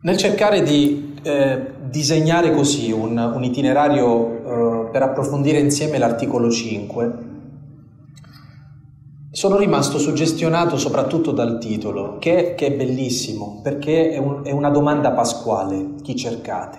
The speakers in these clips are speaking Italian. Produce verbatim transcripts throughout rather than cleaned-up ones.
Nel cercare di eh, disegnare così un, un itinerario eh, per approfondire insieme l'articolo cinque, sono rimasto suggestionato soprattutto dal titolo, che, che è bellissimo, perché è, un, è una domanda pasquale, chi cercate?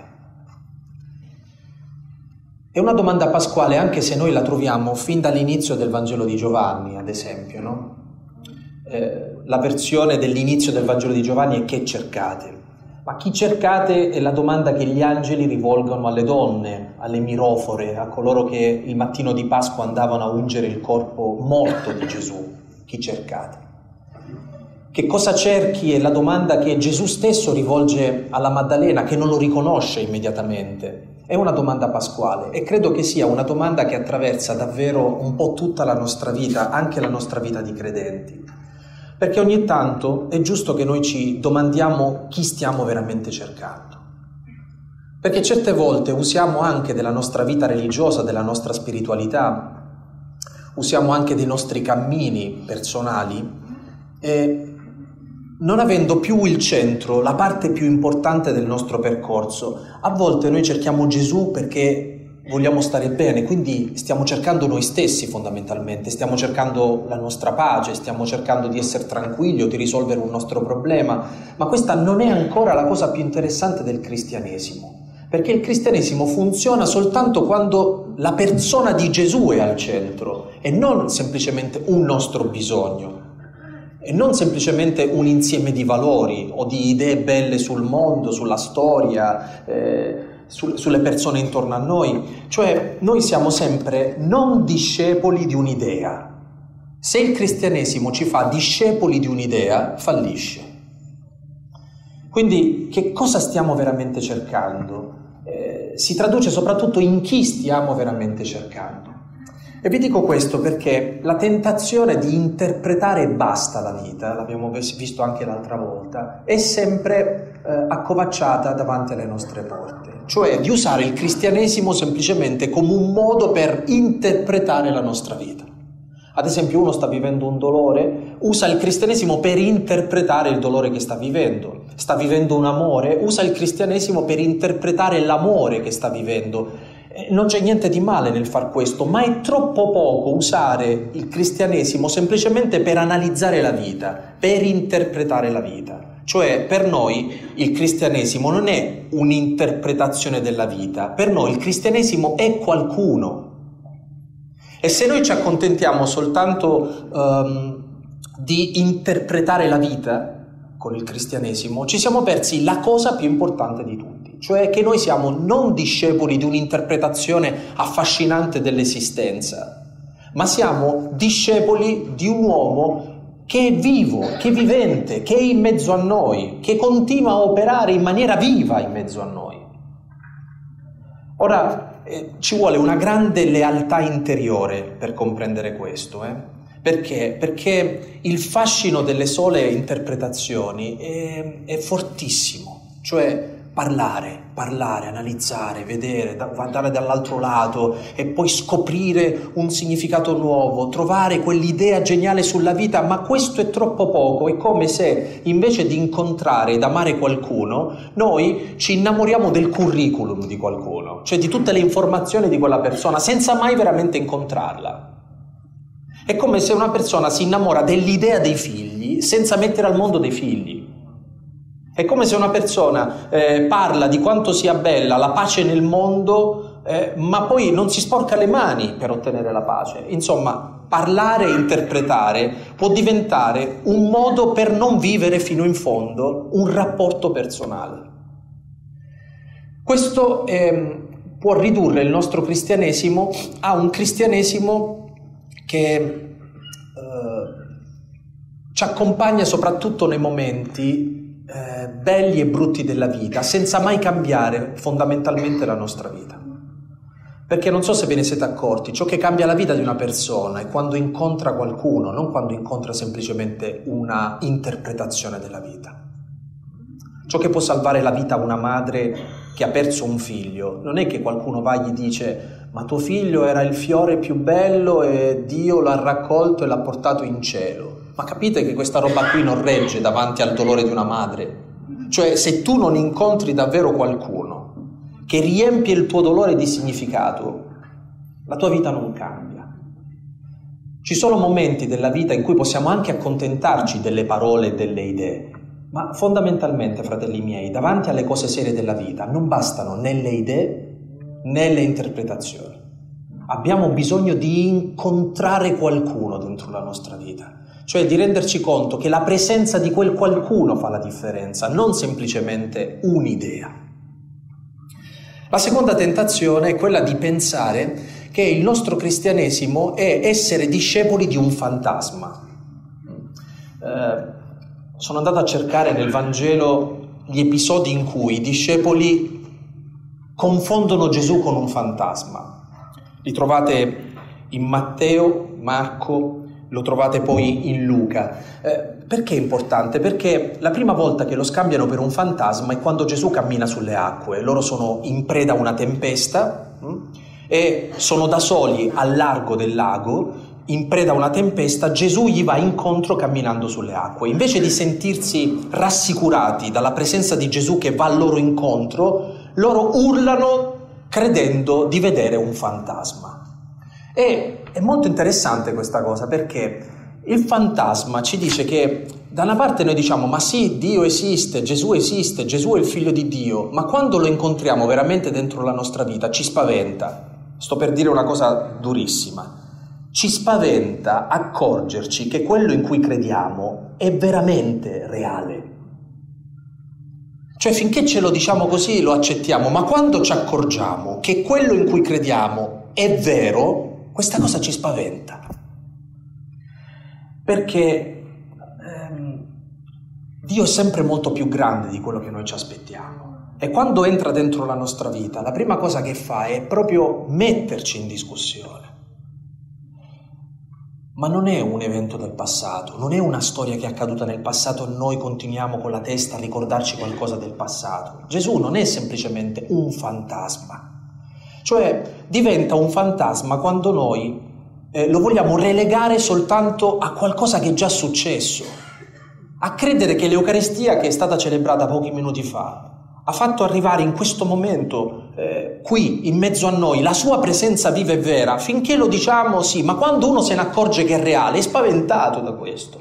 È una domanda pasquale anche se noi la troviamo fin dall'inizio del Vangelo di Giovanni, ad esempio, no? Eh, la versione dell'inizio del Vangelo di Giovanni è che cercate? Ma chi cercate è la domanda che gli angeli rivolgono alle donne, alle mirofore, a coloro che il mattino di Pasqua andavano a ungere il corpo morto di Gesù. Chi cercate? Che cosa cerchi è la domanda che Gesù stesso rivolge alla Maddalena, che non lo riconosce immediatamente. È una domanda pasquale e credo che sia una domanda che attraversa davvero un po' tutta la nostra vita, anche la nostra vita di credenti. Perché ogni tanto è giusto che noi ci domandiamo chi stiamo veramente cercando. Perché certe volte usiamo anche della nostra vita religiosa, della nostra spiritualità, usiamo anche dei nostri cammini personali e non avendo più il centro, la parte più importante del nostro percorso, a volte noi cerchiamo Gesù perché vogliamo stare bene, quindi stiamo cercando noi stessi fondamentalmente, stiamo cercando la nostra pace, stiamo cercando di essere tranquilli o di risolvere un nostro problema, ma questa non è ancora la cosa più interessante del cristianesimo, perché il cristianesimo funziona soltanto quando la persona di Gesù è al centro e non semplicemente un nostro bisogno, e non semplicemente un insieme di valori o di idee belle sul mondo, sulla storia, eh, sulle persone intorno a noi. Cioè noi siamo sempre non discepoli di un'idea. Se il cristianesimo ci fa discepoli di un'idea, fallisce. Quindi che cosa stiamo veramente cercando? Eh, si traduce soprattutto in chi stiamo veramente cercando. E vi dico questo perché la tentazione di interpretare e basta la vita, l'abbiamo visto anche l'altra volta, è sempre eh, accovacciata davanti alle nostre porte. Cioè di usare il cristianesimo semplicemente come un modo per interpretare la nostra vita. Ad esempio uno sta vivendo un dolore, usa il cristianesimo per interpretare il dolore che sta vivendo. Sta vivendo un amore, usa il cristianesimo per interpretare l'amore che sta vivendo. Non c'è niente di male nel far questo, ma è troppo poco usare il cristianesimo semplicemente per analizzare la vita, per interpretare la vita. Cioè per noi il cristianesimo non è un'interpretazione della vita, per noi il cristianesimo è qualcuno. E se noi ci accontentiamo soltanto um, di interpretare la vita con il cristianesimo, ci siamo persi la cosa più importante di tutti, cioè che noi siamo non discepoli di un'interpretazione affascinante dell'esistenza, ma siamo discepoli di un uomo che è vivo, che è vivente, che è in mezzo a noi, che continua a operare in maniera viva in mezzo a noi. Ora, eh, ci vuole una grande lealtà interiore per comprendere questo, eh? Perché? Perché il fascino delle sole interpretazioni è, è fortissimo, cioè parlare, parlare, analizzare, vedere, guardare dall'altro lato e poi scoprire un significato nuovo, trovare quell'idea geniale sulla vita, ma questo è troppo poco. È come se invece di incontrare ed amare qualcuno, noi ci innamoriamo del curriculum di qualcuno, cioè di tutte le informazioni di quella persona, senza mai veramente incontrarla. È come se una persona si innamora dell'idea dei figli senza mettere al mondo dei figli. È come se una persona eh, parla di quanto sia bella la pace nel mondo, eh, ma poi non si sporca le mani per ottenere la pace. Insomma, parlare e interpretare può diventare un modo per non vivere fino in fondo un rapporto personale. Questo eh, può ridurre il nostro cristianesimo a un cristianesimo che eh, ci accompagna soprattutto nei momenti Eh, belli e brutti della vita, senza mai cambiare fondamentalmente la nostra vita. Perché non so se ve ne siete accorti, ciò che cambia la vita di una persona è quando incontra qualcuno, non quando incontra semplicemente una interpretazione della vita. Ciò che può salvare la vita a una madre che ha perso un figlio non è che qualcuno va e gli dice ma tuo figlio era il fiore più bello e Dio l'ha raccolto e l'ha portato in cielo. Ma capite che questa roba qui non regge davanti al dolore di una madre? Cioè, se tu non incontri davvero qualcuno che riempie il tuo dolore di significato, la tua vita non cambia. Ci sono momenti della vita in cui possiamo anche accontentarci delle parole e delle idee, ma fondamentalmente, fratelli miei, davanti alle cose serie della vita non bastano né le idee né le interpretazioni. Abbiamo bisogno di incontrare qualcuno dentro la nostra vita, cioè di renderci conto che la presenza di quel qualcuno fa la differenza, non semplicemente un'idea. La seconda tentazione è quella di pensare che il nostro cristianesimo è essere discepoli di un fantasma. Eh, sono andato a cercare nel Vangelo gli episodi in cui i discepoli confondono Gesù con un fantasma. Li trovate in Matteo, Marco, lo trovate poi in Luca. Eh, perché è importante? Perché la prima volta che lo scambiano per un fantasma è quando Gesù cammina sulle acque. Loro sono in preda a una tempesta hm? e sono da soli al largo del lago, in preda a una tempesta. Gesù gli va incontro camminando sulle acque. Invece di sentirsi rassicurati dalla presenza di Gesù che va al loro incontro, loro urlano credendo di vedere un fantasma. E è molto interessante questa cosa, perché il fantasma ci dice che da una parte noi diciamo ma sì, Dio esiste, Gesù esiste, Gesù è il figlio di Dio, ma quando lo incontriamo veramente dentro la nostra vita ci spaventa. Sto per dire una cosa durissima. Ci spaventa accorgerci che quello in cui crediamo è veramente reale. Cioè, finché ce lo diciamo così lo accettiamo, ma quando ci accorgiamo che quello in cui crediamo è vero, questa cosa ci spaventa. Perché ehm, Dio è sempre molto più grande di quello che noi ci aspettiamo. E quando entra dentro la nostra vita, la prima cosa che fa è proprio metterci in discussione. Ma non è un evento del passato, non è una storia che è accaduta nel passato e noi continuiamo con la testa a ricordarci qualcosa del passato. Gesù non è semplicemente un fantasma. Cioè, diventa un fantasma quando noi eh, lo vogliamo relegare soltanto a qualcosa che è già successo. A credere che l'Eucaristia, che è stata celebrata pochi minuti fa, ha fatto arrivare in questo momento, eh, qui, in mezzo a noi, la sua presenza viva e vera, finché lo diciamo sì, ma quando uno se ne accorge che è reale, è spaventato da questo.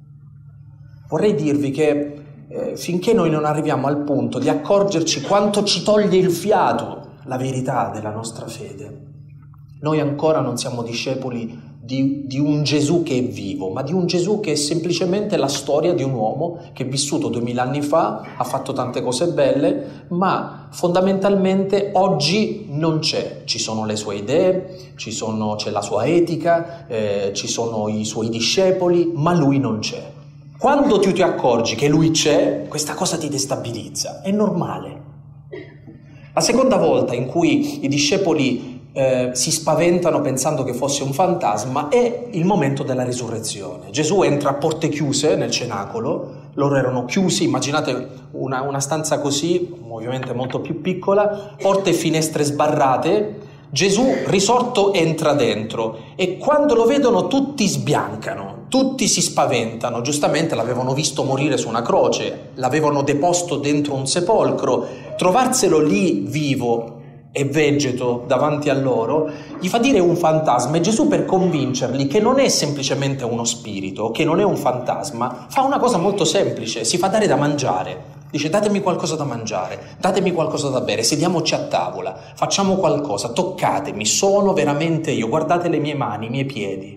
Vorrei dirvi che eh, finché noi non arriviamo al punto di accorgerci quanto ci toglie il fiato la verità della nostra fede, noi ancora non siamo discepoli Di, di un Gesù che è vivo, ma di un Gesù che è semplicemente la storia di un uomo che è vissuto duemila anni fa, ha fatto tante cose belle, ma fondamentalmente oggi non c'è. Ci sono le sue idee, ci sono, c'è la sua etica, eh, ci sono i suoi discepoli, ma lui non c'è. Quando tu ti accorgi che lui c'è, questa cosa ti destabilizza, è normale. La seconda volta in cui i discepoli Eh, si spaventano pensando che fosse un fantasma è il momento della risurrezione. Gesù entra a porte chiuse nel cenacolo, loro erano chiusi, immaginate una, una stanza così, ovviamente molto più piccola, porte e finestre sbarrate. Gesù risorto entra dentro e quando lo vedono tutti sbiancano, tutti si spaventano, giustamente l'avevano visto morire su una croce, l'avevano deposto dentro un sepolcro, trovarselo lì vivo e vegeto davanti a loro, gli fa dire un fantasma, e Gesù, per convincerli che non è semplicemente uno spirito, che non è un fantasma, fa una cosa molto semplice, si fa dare da mangiare. Dice: datemi qualcosa da mangiare, datemi qualcosa da bere, sediamoci a tavola, facciamo qualcosa, toccatemi, sono veramente io, guardate le mie mani, i miei piedi.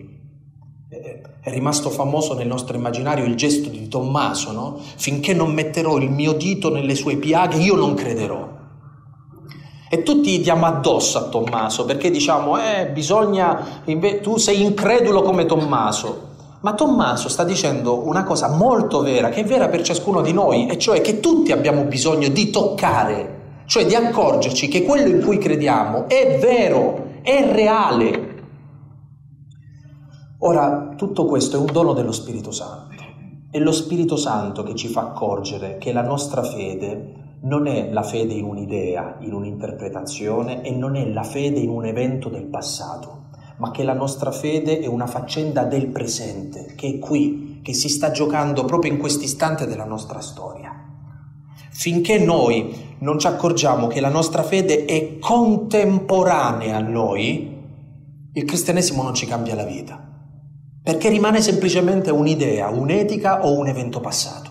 È rimasto famoso nel nostro immaginario il gesto di Tommaso, no? Finché non metterò il mio dito nelle sue piaghe, io non crederò. E tutti diamo addosso a Tommaso, perché diciamo, eh, bisogna, tu sei incredulo come Tommaso. Ma Tommaso sta dicendo una cosa molto vera, che è vera per ciascuno di noi, e cioè che tutti abbiamo bisogno di toccare, cioè di accorgerci che quello in cui crediamo è vero, è reale. Ora, tutto questo è un dono dello Spirito Santo. È lo Spirito Santo che ci fa accorgere che la nostra fede non è la fede in un'idea, in un'interpretazione, e non è la fede in un evento del passato, ma che la nostra fede è una faccenda del presente, che è qui, che si sta giocando proprio in questo istante della nostra storia. Finché noi non ci accorgiamo che la nostra fede è contemporanea a noi, il cristianesimo non ci cambia la vita, perché rimane semplicemente un'idea, un'etica o un evento passato.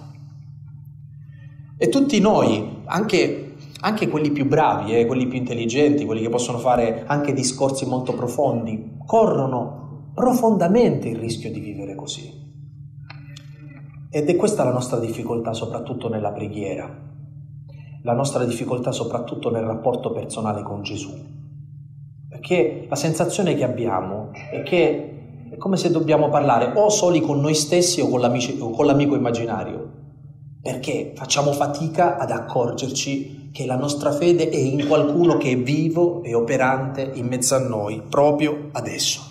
E tutti noi, anche, anche quelli più bravi, eh, quelli più intelligenti, quelli che possono fare anche discorsi molto profondi, corrono profondamente il rischio di vivere così. Ed è questa la nostra difficoltà, soprattutto nella preghiera, la nostra difficoltà soprattutto nel rapporto personale con Gesù. Perché la sensazione che abbiamo è che è come se dobbiamo parlare o soli con noi stessi o con, o con l'amico immaginario, perché facciamo fatica ad accorgerci che la nostra fede è in qualcuno che è vivo e operante in mezzo a noi, proprio adesso.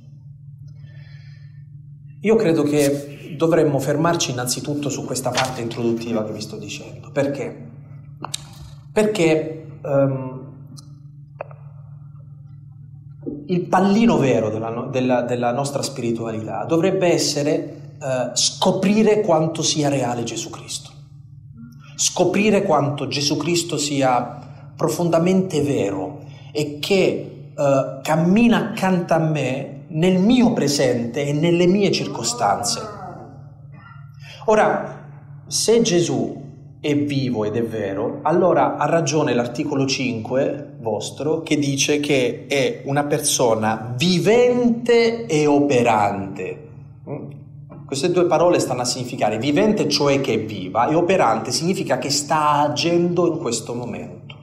Io credo che dovremmo fermarci innanzitutto su questa parte introduttiva che vi sto dicendo. Perché? Perché um, il pallino vero della, della, della nostra spiritualità dovrebbe essere uh, scoprire quanto sia reale Gesù Cristo, scoprire quanto Gesù Cristo sia profondamente vero e che uh, cammina accanto a me nel mio presente e nelle mie circostanze. Ora, se Gesù è vivo ed è vero, allora ha ragione l'articolo cinque vostro che dice che è una persona vivente e operante. Queste due parole stanno a significare vivente, cioè che è viva, e operante significa che sta agendo in questo momento.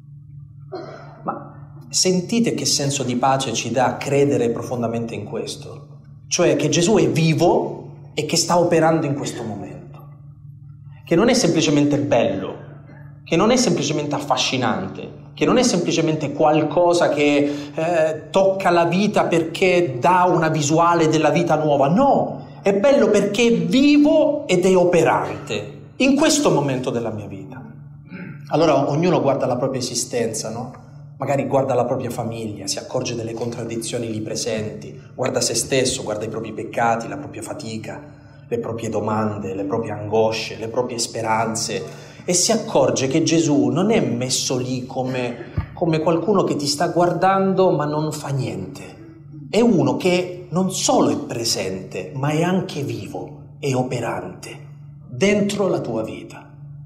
Ma sentite che senso di pace ci dà credere profondamente in questo, cioè che Gesù è vivo e che sta operando in questo momento. Che non è semplicemente bello, che non è semplicemente affascinante, che non è semplicemente qualcosa che eh, tocca la vita perché dà una visuale della vita nuova. No, è bello perché è vivo ed è operante in questo momento della mia vita. Allora ognuno guarda la propria esistenza, no? Magari guarda la propria famiglia, si accorge delle contraddizioni lì presenti, guarda se stesso, guarda i propri peccati, la propria fatica, le proprie domande, le proprie angosce, le proprie speranze, e si accorge che Gesù non è messo lì come, come qualcuno che ti sta guardando ma non fa niente. È uno che non solo è presente, ma è anche vivo e operante dentro la tua vita.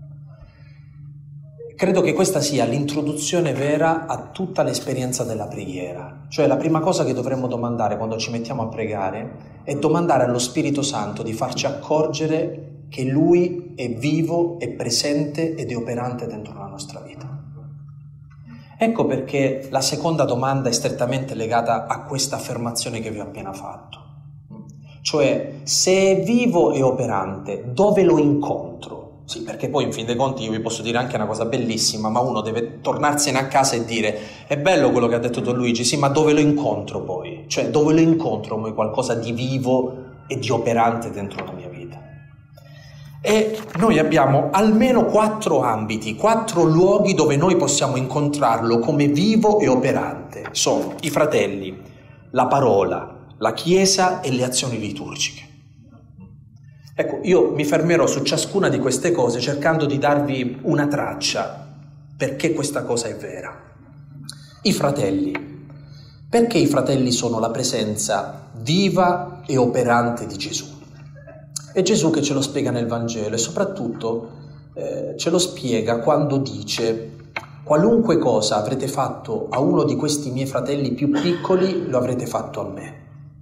Credo che questa sia l'introduzione vera a tutta l'esperienza della preghiera. Cioè la prima cosa che dovremmo domandare quando ci mettiamo a pregare è domandare allo Spirito Santo di farci accorgere che Lui è vivo, è presente ed è operante dentro la nostra vita. Ecco perché la seconda domanda è strettamente legata a questa affermazione che vi ho appena fatto. Cioè, se è vivo e operante, dove lo incontro? Sì, perché poi in fin dei conti io vi posso dire anche una cosa bellissima, ma uno deve tornarsene a casa e dire è bello quello che ha detto Don Luigi, sì, ma dove lo incontro poi? Cioè, dove lo incontro poi qualcosa di vivo e di operante dentro la mia vita? E noi abbiamo almeno quattro ambiti, quattro luoghi dove noi possiamo incontrarlo come vivo e operante. Sono i fratelli, la parola, la Chiesa e le azioni liturgiche. Ecco, io mi fermerò su ciascuna di queste cose cercando di darvi una traccia perché questa cosa è vera. I fratelli. Perché i fratelli sono la presenza viva e operante di Gesù? È Gesù che ce lo spiega nel Vangelo e soprattutto eh, ce lo spiega quando dice: qualunque cosa avrete fatto a uno di questi miei fratelli più piccoli, lo avrete fatto a me.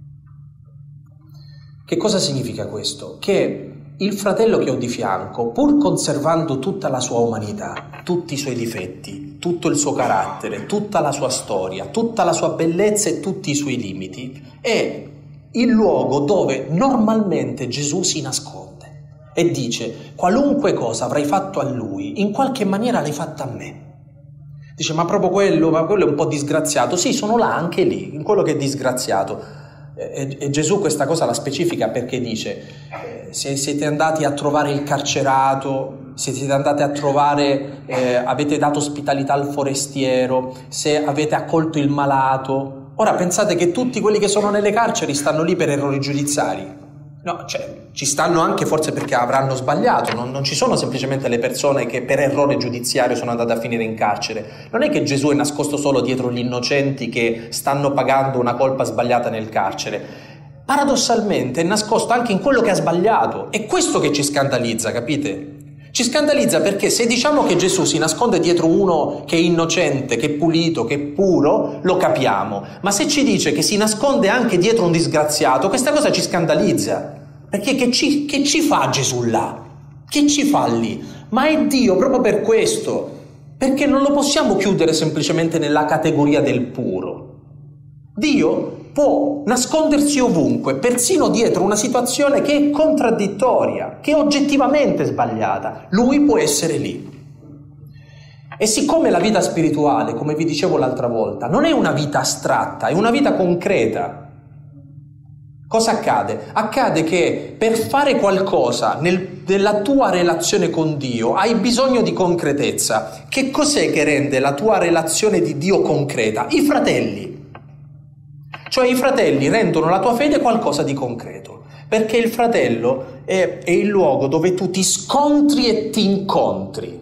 Che cosa significa questo? Che il fratello che ho di fianco, pur conservando tutta la sua umanità, tutti i suoi difetti, tutto il suo carattere, tutta la sua storia, tutta la sua bellezza e tutti i suoi limiti, è il luogo dove normalmente Gesù si nasconde e dice: qualunque cosa avrai fatto a lui, in qualche maniera l'hai fatta a me. Dice: ma proprio quello, ma quello è un po' disgraziato. Sì, sono là anche lì, in quello che è disgraziato. E, e Gesù questa cosa la specifica perché dice: eh, se siete andati a trovare il carcerato, se siete andati a trovare, eh, avete dato ospitalità al forestiero, se avete accolto il malato. Ora pensate che tutti quelli che sono nelle carceri stanno lì per errori giudiziari. No, cioè, ci stanno anche forse perché avranno sbagliato, non, non ci sono semplicemente le persone che per errore giudiziario sono andate a finire in carcere. Non è che Gesù è nascosto solo dietro gli innocenti che stanno pagando una colpa sbagliata nel carcere. Paradossalmente è nascosto anche in quello che ha sbagliato. È questo che ci scandalizza, capite? Ci scandalizza perché se diciamo che Gesù si nasconde dietro uno che è innocente, che è pulito, che è puro, lo capiamo. Ma se ci dice che si nasconde anche dietro un disgraziato, questa cosa ci scandalizza. Perché che ci, che ci fa Gesù là? Che ci fa lì? Ma è Dio proprio per questo. Perché non lo possiamo chiudere semplicemente nella categoria del puro. Dio può nascondersi ovunque, persino dietro una situazione che è contraddittoria, che è oggettivamente sbagliata. Lui può essere lì. E siccome la vita spirituale, come vi dicevo l'altra volta, non è una vita astratta, è una vita concreta, cosa accade? Accade che per fare qualcosa nel, nella tua relazione con Dio hai bisogno di concretezza. Che cos'è che rende la tua relazione di Dio concreta? I fratelli. Cioè i fratelli rendono la tua fede qualcosa di concreto, perché il fratello è, è il luogo dove tu ti scontri e ti incontri.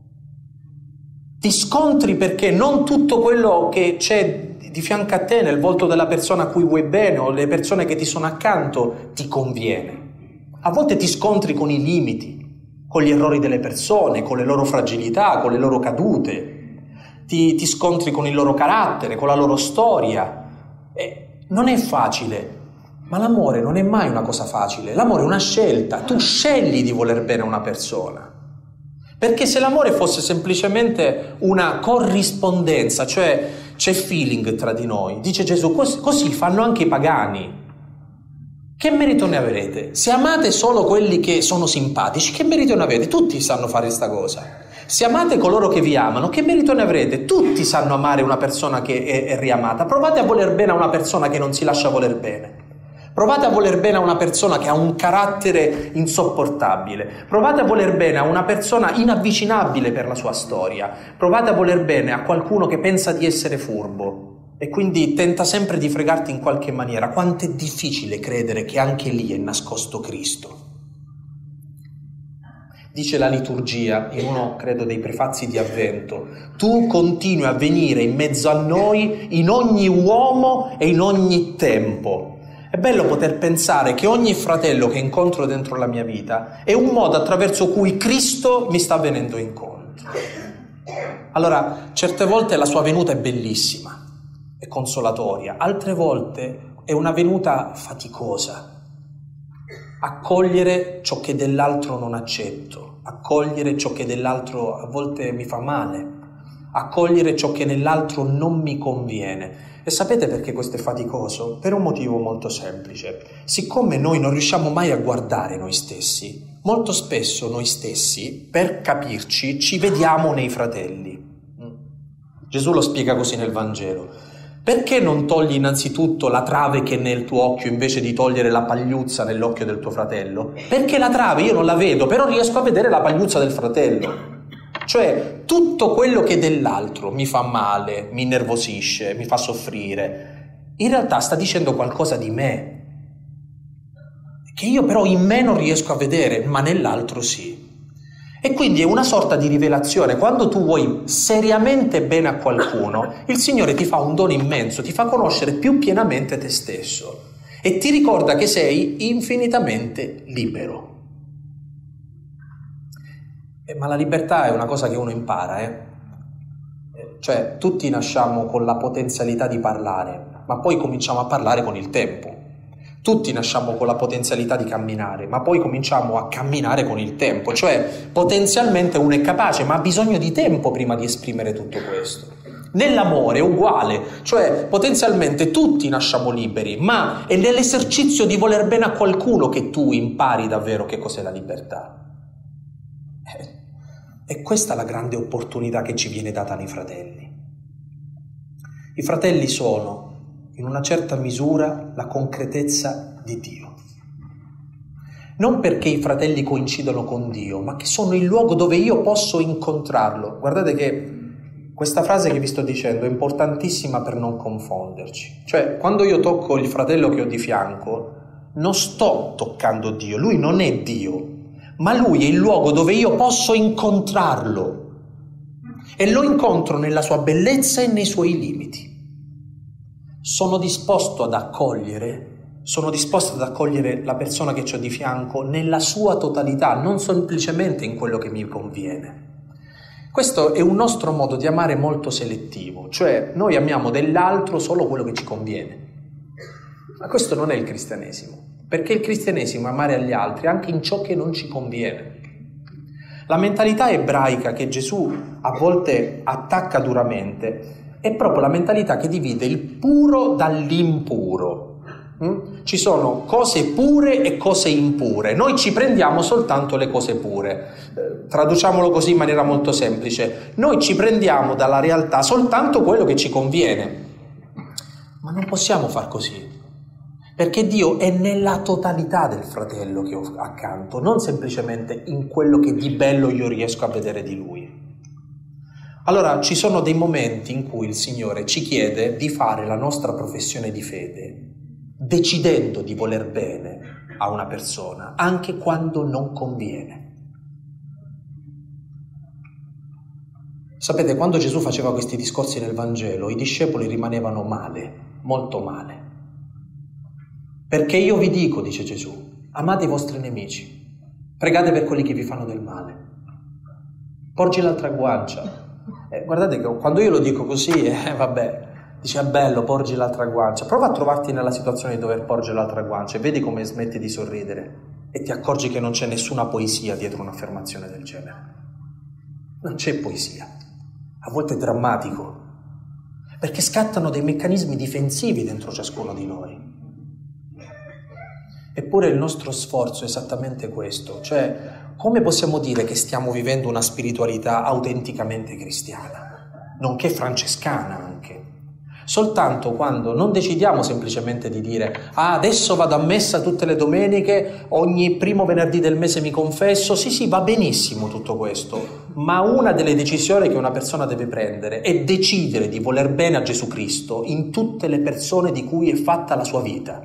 Ti scontri perché non tutto quello che c'è di fianco a te nel volto della persona a cui vuoi bene o le persone che ti sono accanto ti conviene. A volte ti scontri con i limiti, con gli errori delle persone, con le loro fragilità, con le loro cadute. Ti, ti scontri con il loro carattere, con la loro storia. Eh, non è facile, ma l'amore non è mai una cosa facile. L'amore è una scelta, tu scegli di voler bene a una persona. Perché se l'amore fosse semplicemente una corrispondenza, cioè c'è feeling tra di noi, dice Gesù, così, così fanno anche i pagani. Che merito ne avrete? Se amate solo quelli che sono simpatici, che merito ne avete? Tutti sanno fare questa cosa. Se amate coloro che vi amano, che merito ne avrete? Tutti sanno amare una persona che è, è riamata. Provate a voler bene a una persona che non si lascia voler bene. Provate a voler bene a una persona che ha un carattere insopportabile. Provate a voler bene a una persona inavvicinabile per la sua storia. Provate a voler bene a qualcuno che pensa di essere furbo e quindi tenta sempre di fregarti in qualche maniera. Quanto è difficile credere che anche lì è nascosto Cristo. Dice la liturgia, in uno, credo, dei prefazi di Avvento, tu continui a venire in mezzo a noi in ogni uomo e in ogni tempo. È bello poter pensare che ogni fratello che incontro dentro la mia vita è un modo attraverso cui Cristo mi sta venendo incontro. Allora, certe volte la sua venuta è bellissima, è consolatoria, altre volte è una venuta faticosa. Accogliere ciò che dell'altro non accetto, accogliere ciò che dell'altro a volte mi fa male, accogliere ciò che nell'altro non mi conviene. E sapete perché questo è faticoso? Per un motivo molto semplice. Siccome noi non riusciamo mai a guardare noi stessi, molto spesso noi stessi, per capirci, ci vediamo nei fratelli. Gesù lo spiega così nel Vangelo. Perché non togli innanzitutto la trave che è nel tuo occhio invece di togliere la pagliuzza nell'occhio del tuo fratello? Perché la trave io non la vedo, però riesco a vedere la pagliuzza del fratello. Cioè, tutto quello che dell'altro mi fa male, mi innervosisce, mi fa soffrire, in realtà sta dicendo qualcosa di me, che io però in me non riesco a vedere, ma nell'altro sì. E quindi è una sorta di rivelazione. Quando tu vuoi seriamente bene a qualcuno, il Signore ti fa un dono immenso, ti fa conoscere più pienamente te stesso e ti ricorda che sei infinitamente libero. Eh, ma la libertà è una cosa che uno impara, eh? Cioè, tutti nasciamo con la potenzialità di parlare, ma poi cominciamo a parlare con il tempo. Tutti nasciamo con la potenzialità di camminare, ma poi cominciamo a camminare con il tempo. Cioè, potenzialmente uno è capace, ma ha bisogno di tempo prima di esprimere tutto questo. Nell'amore è uguale, cioè potenzialmente tutti nasciamo liberi, ma è nell'esercizio di voler bene a qualcuno che tu impari davvero che cos'è la libertà. E questa è la grande opportunità che ci viene data nei fratelli. I fratelli sono, in una certa misura, la concretezza di Dio. Non perché i fratelli coincidono con Dio, ma che sono il luogo dove io posso incontrarlo. Guardate che questa frase che vi sto dicendo è importantissima per non confonderci. Cioè, quando io tocco il fratello che ho di fianco, non sto toccando Dio, Lui non è Dio, ma Lui è il luogo dove io posso incontrarlo e lo incontro nella sua bellezza e nei suoi limiti. Sono disposto ad accogliere, sono disposto ad accogliere la persona che ho di fianco nella sua totalità, non semplicemente in quello che mi conviene. Questo è un nostro modo di amare molto selettivo, cioè noi amiamo dell'altro solo quello che ci conviene. Ma questo non è il cristianesimo, perché il cristianesimo è amare agli altri anche in ciò che non ci conviene. La mentalità ebraica che Gesù a volte attacca duramente è proprio la mentalità che divide il puro dall'impuro. Ci sono cose pure e cose impure. Noi ci prendiamo soltanto le cose pure. Eh, traduciamolo così in maniera molto semplice. Noi ci prendiamo dalla realtà soltanto quello che ci conviene. Ma non possiamo far così. Perché Dio è nella totalità del fratello che ho accanto, non semplicemente in quello che di bello io riesco a vedere di lui. Allora ci sono dei momenti in cui il Signore ci chiede di fare la nostra professione di fede decidendo di voler bene a una persona, anche quando non conviene. Sapete, quando Gesù faceva questi discorsi nel Vangelo, i discepoli rimanevano male, molto male. Perché io vi dico, dice Gesù, amate i vostri nemici, pregate per quelli che vi fanno del male, porgi l'altra guancia. Eh, guardate che quando io lo dico così, eh, vabbè, dice è bello, porgi l'altra guancia. Prova a trovarti nella situazione di dover porgere l'altra guancia e vedi come smetti di sorridere e ti accorgi che non c'è nessuna poesia dietro un'affermazione del genere. Non c'è poesia. A volte è drammatico, perché scattano dei meccanismi difensivi dentro ciascuno di noi. Eppure il nostro sforzo è esattamente questo, cioè come possiamo dire che stiamo vivendo una spiritualità autenticamente cristiana, nonché francescana anche? Soltanto quando non decidiamo semplicemente di dire ah, adesso vado a messa tutte le domeniche, ogni primo venerdì del mese mi confesso, sì sì va benissimo tutto questo, ma una delle decisioni che una persona deve prendere è decidere di voler bene a Gesù Cristo in tutte le persone di cui è fatta la sua vita.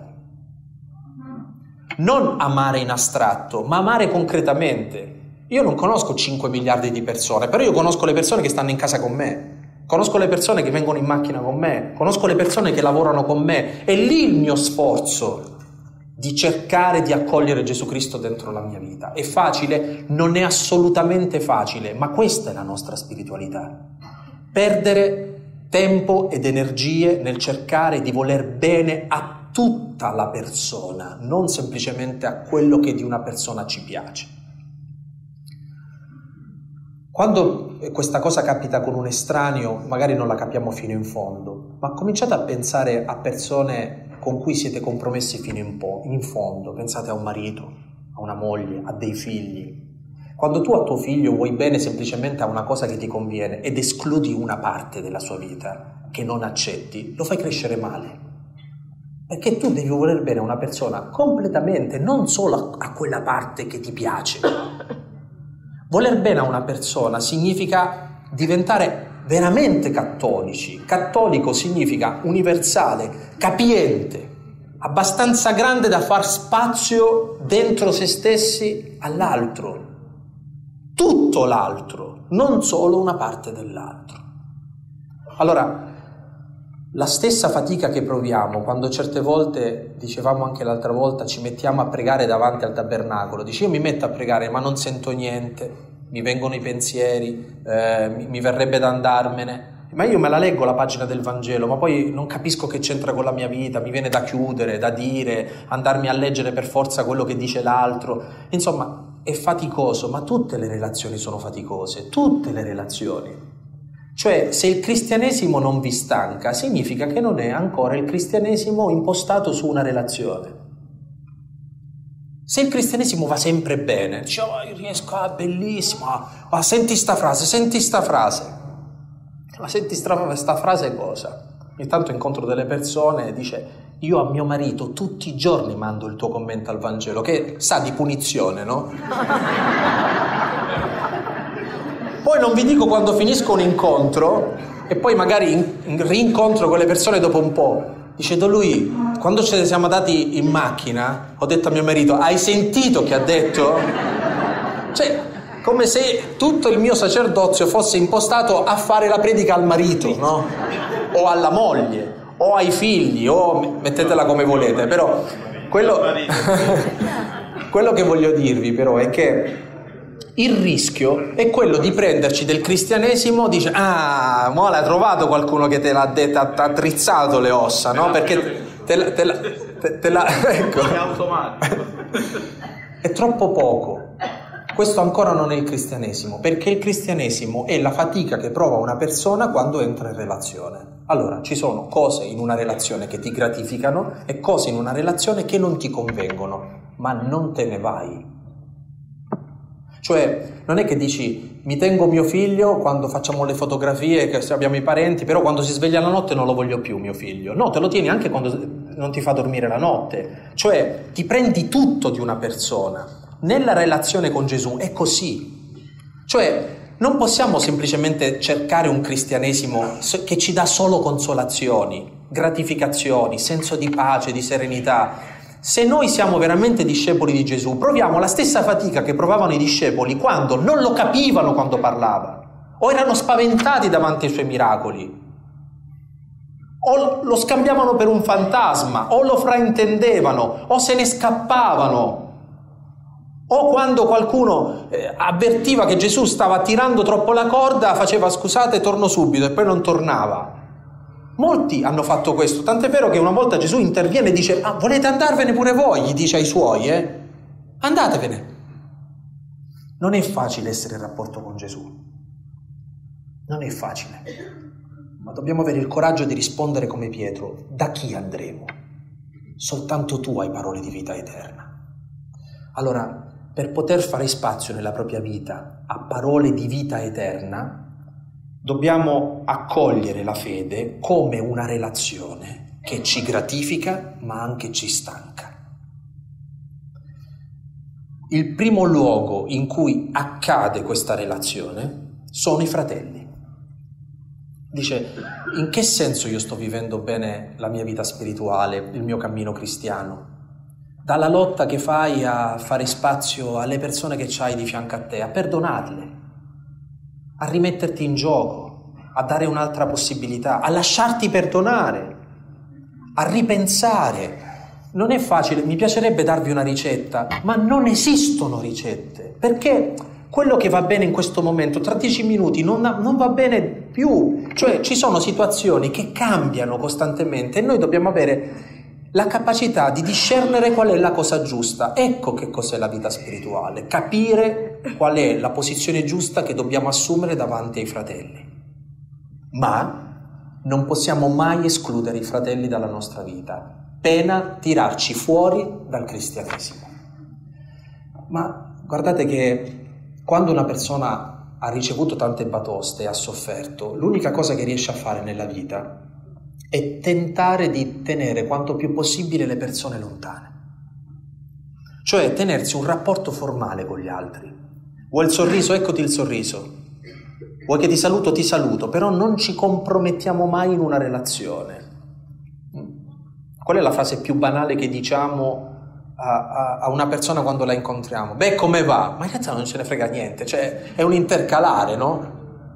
Non amare in astratto, ma amare concretamente. Io non conosco cinque miliardi di persone, però io conosco le persone che stanno in casa con me. Conosco le persone che vengono in macchina con me, conosco le persone che lavorano con me. È lì il mio sforzo di cercare di accogliere Gesù Cristo dentro la mia vita. È facile? Non è assolutamente facile, ma questa è la nostra spiritualità. Perdere tempo ed energie nel cercare di voler bene a tutta la persona, non semplicemente a quello che di una persona ci piace. Quando questa cosa capita con un estraneo, magari non la capiamo fino in fondo, ma cominciate a pensare a persone con cui siete compromessi fino in, po- in fondo. Pensate a un marito, a una moglie, a dei figli. Quando tu a tuo figlio vuoi bene semplicemente a una cosa che ti conviene ed escludi una parte della sua vita che non accetti, lo fai crescere male. Perché tu devi voler bene a una persona completamente, non solo a quella parte che ti piace. Voler bene a una persona significa diventare veramente cattolici. Cattolico significa universale, capiente, abbastanza grande da far spazio dentro se stessi all'altro. Tutto l'altro, non solo una parte dell'altro. Allora, la stessa fatica che proviamo quando certe volte, dicevamo anche l'altra volta, ci mettiamo a pregare davanti al tabernacolo. Dici, io mi metto a pregare ma non sento niente, mi vengono i pensieri, eh, mi, mi verrebbe da andarmene, ma io me la leggo la pagina del Vangelo, ma poi non capisco che c'entra con la mia vita, mi viene da chiudere, da dire, andarmi a leggere per forza quello che dice l'altro. Insomma, è faticoso, ma tutte le relazioni sono faticose, tutte le relazioni. Cioè, se il cristianesimo non vi stanca, significa che non è ancora il cristianesimo impostato su una relazione. Se il cristianesimo va sempre bene, dice, oh, io riesco, ah, bellissimo, ah, senti sta frase, senti sta frase. Ma senti sta, sta frase cosa? Ogni tanto incontro delle persone e dice, io a mio marito tutti i giorni mando il tuo commento al Vangelo, che sa di punizione, no? Poi non vi dico quando finisco un incontro e poi magari in, in rincontro con le persone dopo un po'. Dice Don Luis, quando ce ne siamo andati in macchina, ho detto a mio marito, hai sentito che ha detto? Cioè, come se tutto il mio sacerdozio fosse impostato a fare la predica al marito, no? O alla moglie, o ai figli, o mettetela come volete, però quello, quello che voglio dirvi però è che il rischio è quello di prenderci del cristianesimo, dice, ah, mo l'hai trovato qualcuno che te l'ha detto, ha attrizzato le ossa, no? Perché te la, te la, te, te la ecco. È automatico. È troppo poco. Questo ancora non è il cristianesimo, perché il cristianesimo è la fatica che prova una persona quando entra in relazione. Allora, ci sono cose in una relazione che ti gratificano e cose in una relazione che non ti convengono, ma non te ne vai. Cioè, non è che dici, mi tengo mio figlio quando facciamo le fotografie, che abbiamo i parenti, però quando si sveglia la notte non lo voglio più mio figlio. No, te lo tieni anche quando non ti fa dormire la notte. Cioè, ti prendi tutto di una persona. Nella relazione con Gesù è così. Cioè, non possiamo semplicemente cercare un cristianesimo che ci dà solo consolazioni, gratificazioni, senso di pace, di serenità. Se noi siamo veramente discepoli di Gesù, proviamo la stessa fatica che provavano i discepoli quando non lo capivano quando parlava, o erano spaventati davanti ai suoi miracoli, o lo scambiavano per un fantasma, o lo fraintendevano, o se ne scappavano, o quando qualcuno eh, avvertiva che Gesù stava tirando troppo la corda, faceva scusate, torno subito, e poi non tornava. Molti hanno fatto questo, tant'è vero che una volta Gesù interviene e dice, ah, volete andarvene pure voi? Gli dice ai suoi, eh? Andatevene. Non è facile essere in rapporto con Gesù. Non è facile. Ma dobbiamo avere il coraggio di rispondere come Pietro. Da chi andremo? Soltanto tu hai parole di vita eterna. Allora, per poter fare spazio nella propria vita a parole di vita eterna, dobbiamo accogliere la fede come una relazione che ci gratifica ma anche ci stanca. Il primo luogo in cui accade questa relazione sono i fratelli. Dice, in che senso io sto vivendo bene la mia vita spirituale, il mio cammino cristiano? Dalla lotta che fai a fare spazio alle persone che c'hai di fianco a te, a perdonarle, a rimetterti in gioco, a dare un'altra possibilità, a lasciarti perdonare, a ripensare. Non è facile, mi piacerebbe darvi una ricetta, ma non esistono ricette, perché quello che va bene in questo momento, tra dieci minuti, non, non va bene più. Cioè, ci sono situazioni che cambiano costantemente e noi dobbiamo avere la capacità di discernere qual è la cosa giusta. Ecco che cos'è la vita spirituale, capire qual è la posizione giusta che dobbiamo assumere davanti ai fratelli. Ma non possiamo mai escludere i fratelli dalla nostra vita, pena tirarci fuori dal cristianesimo. Ma guardate che quando una persona ha ricevuto tante batoste e ha sofferto, l'unica cosa che riesce a fare nella vita è tentare di tenere quanto più possibile le persone lontane. Cioè tenersi un rapporto formale con gli altri. Vuoi il sorriso? Eccoti il sorriso. Vuoi che ti saluto? Ti saluto. Però non ci compromettiamo mai in una relazione. Qual è la frase più banale che diciamo a, a, a una persona quando la incontriamo? Beh, come va? Ma in realtà non ce ne frega niente. Cioè è un intercalare, no?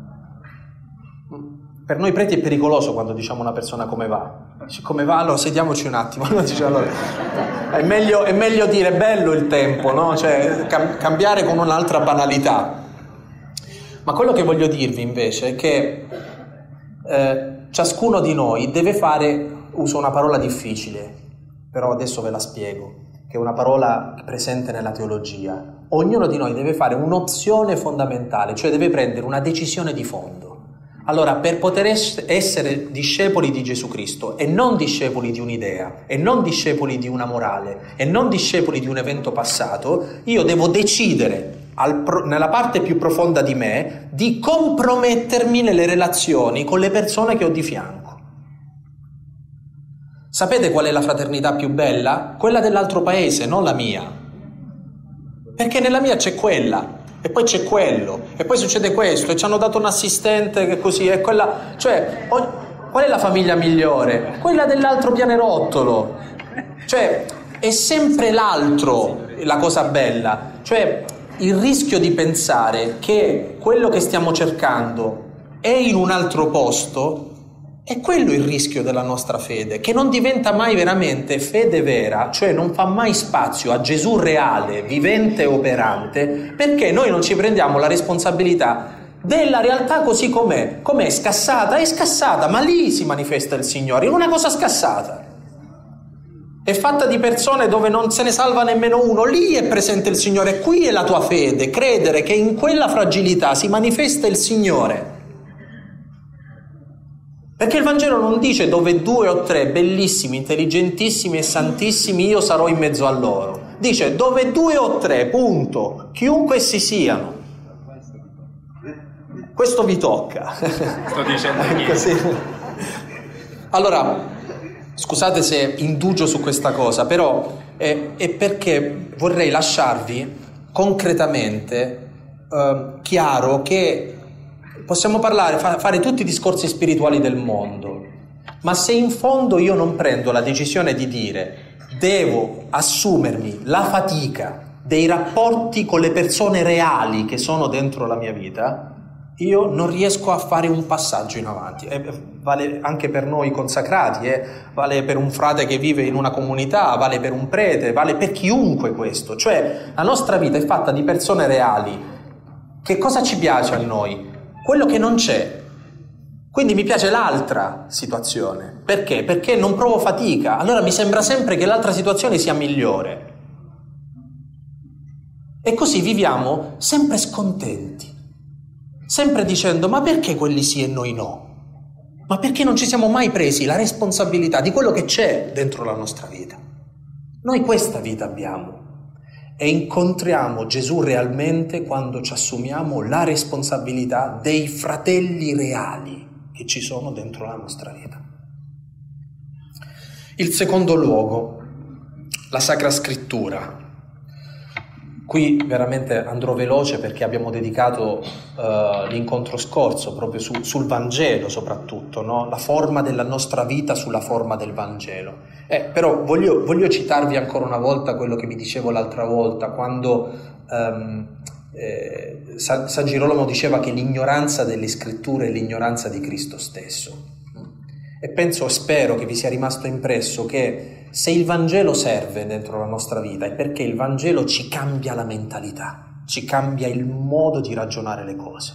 Per noi preti è pericoloso quando diciamo a una persona come va. Dice, come va? Allora sediamoci un attimo. Allora, dice, allora, è, meglio, è meglio dire bello il tempo, no? Cioè cam- cambiare con un'altra banalità. Ma quello che voglio dirvi invece è che eh, ciascuno di noi deve fare, uso una parola difficile, però adesso ve la spiego, che è una parola presente nella teologia. Ognuno di noi deve fare un'opzione fondamentale, cioè deve prendere una decisione di fondo. Allora, per poter essere discepoli di Gesù Cristo e non discepoli di un'idea, e non discepoli di una morale, e non discepoli di un evento passato, io devo decidere al pro- nella parte più profonda di me di compromettermi nelle relazioni con le persone che ho di fianco. Sapete qual è la fraternità più bella? Quella dell'altro paese, non la mia. Perché nella mia c'è quella. E poi c'è quello, e poi succede questo, e ci hanno dato un assistente che così, è quella, cioè, Qual è la famiglia migliore? Quella dell'altro pianerottolo. Cioè, è sempre l'altro la cosa bella. Cioè, il rischio di pensare che quello che stiamo cercando è in un altro posto, è quello il rischio della nostra fede, che non diventa mai veramente fede vera, cioè non fa mai spazio a Gesù reale, vivente e operante, perché noi non ci prendiamo la responsabilità della realtà così com'è. Com'è scassata? È scassata, ma lì si manifesta il Signore, in una cosa scassata. È fatta di persone dove non se ne salva nemmeno uno, lì è presente il Signore, qui è la tua fede, credere che in quella fragilità si manifesta il Signore. Perché il Vangelo non dice dove due o tre bellissimi, intelligentissimi e santissimi io sarò in mezzo a loro. Dice dove due o tre, punto, chiunque essi siano. Questo vi tocca. Sto dicendo Così. Allora, scusate se indugio su questa cosa, però è, è perché vorrei lasciarvi concretamente eh, chiaro che possiamo parlare, fa, fare tutti i discorsi spirituali del mondo, ma se in fondo io non prendo la decisione di dire devo assumermi la fatica dei rapporti con le persone reali che sono dentro la mia vita, io non riesco a fare un passaggio in avanti. E vale anche per noi consacrati, eh? Vale per un frate che vive in una comunità, vale per un prete, vale per chiunque questo. Cioè la nostra vita è fatta di persone reali. Che cosa ci piace a noi? Quello che non c'è. Quindi mi piace l'altra situazione. Perché? Perché non provo fatica. Allora mi sembra sempre che l'altra situazione sia migliore. E così viviamo sempre scontenti. Sempre dicendo, ma perché quelli sì e noi no? Ma perché non ci siamo mai presi la responsabilità di quello che c'è dentro la nostra vita? Noi questa vita abbiamo e incontriamo Gesù realmente quando ci assumiamo la responsabilità dei fratelli reali che ci sono dentro la nostra vita. Il secondo luogo, la Sacra Scrittura. Qui veramente andrò veloce perché abbiamo dedicato uh, l'incontro scorso proprio su, sul Vangelo soprattutto, no? La forma della nostra vita sulla forma del Vangelo. Eh, però voglio, voglio citarvi ancora una volta quello che vi dicevo l'altra volta, quando um, eh, San, San Girolamo diceva che l'ignoranza delle Scritture è l'ignoranza di Cristo stesso. E penso e spero che vi sia rimasto impresso che se il Vangelo serve dentro la nostra vita è perché il Vangelo ci cambia la mentalità, ci cambia il modo di ragionare le cose.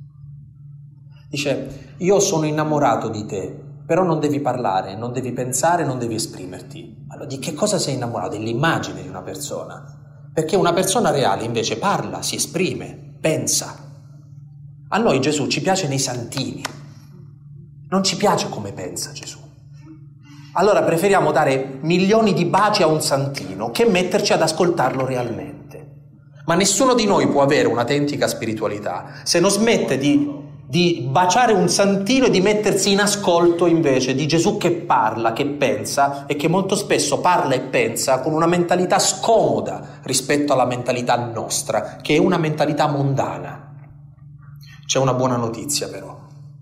Dice, io sono innamorato di te, però non devi parlare, non devi pensare, non devi esprimerti. Allora, di che cosa sei innamorato? Dell'immagine di una persona. Perché una persona reale invece parla, si esprime, pensa. A noi Gesù ci piace nei santini, non ci piace come pensa Gesù. Allora preferiamo dare milioni di baci a un santino che metterci ad ascoltarlo realmente. Ma nessuno di noi può avere un'autentica spiritualità se non smette di, di baciare un santino e di mettersi in ascolto invece di Gesù che parla, che pensa e che molto spesso parla e pensa con una mentalità scomoda rispetto alla mentalità nostra, che è una mentalità mondana. C'è una buona notizia però.